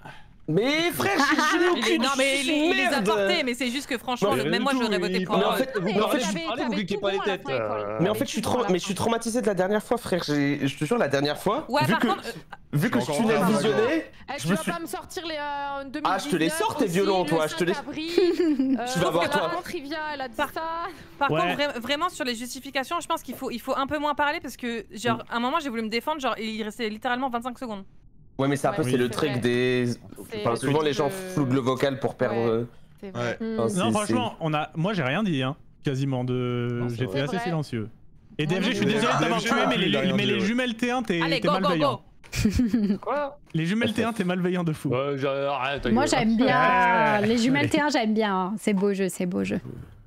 Mais frère, j'ai Il- aucune Non, mais il, il les a merde. portés, mais c'est juste que franchement, Non, le- mais même moi du j'aurais tout, voté il- pour. Mais en euh, fait, mais mais en fait, t'avais- je suis- t'avais vous cliquez tout pas les bon à la têtes, fin, euh, école. mais en T'avais fait, je suis tout trau- bon à la mais je suis fin. traumatisé de la dernière fois, frère. J'ai- Je te jure, la dernière fois, Ouais, vu par que contre, euh, vu que Je je suis tunnel encore visionné, Eh, je tu me vas suis. pas me sortir les euh, deux mille Ah, je te les dix-neuf sors, tes aussi, violons, le toi, je te les- Saint-Cabri, euh, Tu vas voir, toi. Maman Trivia, elle a dit Par- ça. Par Ouais. contre, vra- vraiment sur les justifications, je pense qu'il faut, il faut un peu moins parler parce que, genre, à un moment, j'ai voulu me défendre, genre, il restait littéralement vingt-cinq secondes. Ouais, mais c'est un peu, Ouais, c'est le c'est trick vrai. des. C'est Enfin, le souvent, truc les gens de- floutent le vocal pour perdre. Ouais. euh, C'est vrai. Ouais. Hmm. enfin, c'est- Non, c'est- franchement, on a... moi j'ai rien dit, hein, quasiment. De... Non, c'est J'étais vrai. assez C'est vrai. silencieux. Et Moi D F G, non je suis plus. désolé de t'avoir D F G tué, non mais plus, les, il a rien mais dit, les ouais. jumelles T un, t'es Allez, t'es go, go, malveillant. go. Quoi Les jumelles T un, t'es malveillant de fou. Ouais, j'ai- arrête, ta Moi gueule. j'aime bien. Les jumelles T un, j'aime bien. C'est beau jeu, c'est beau jeu.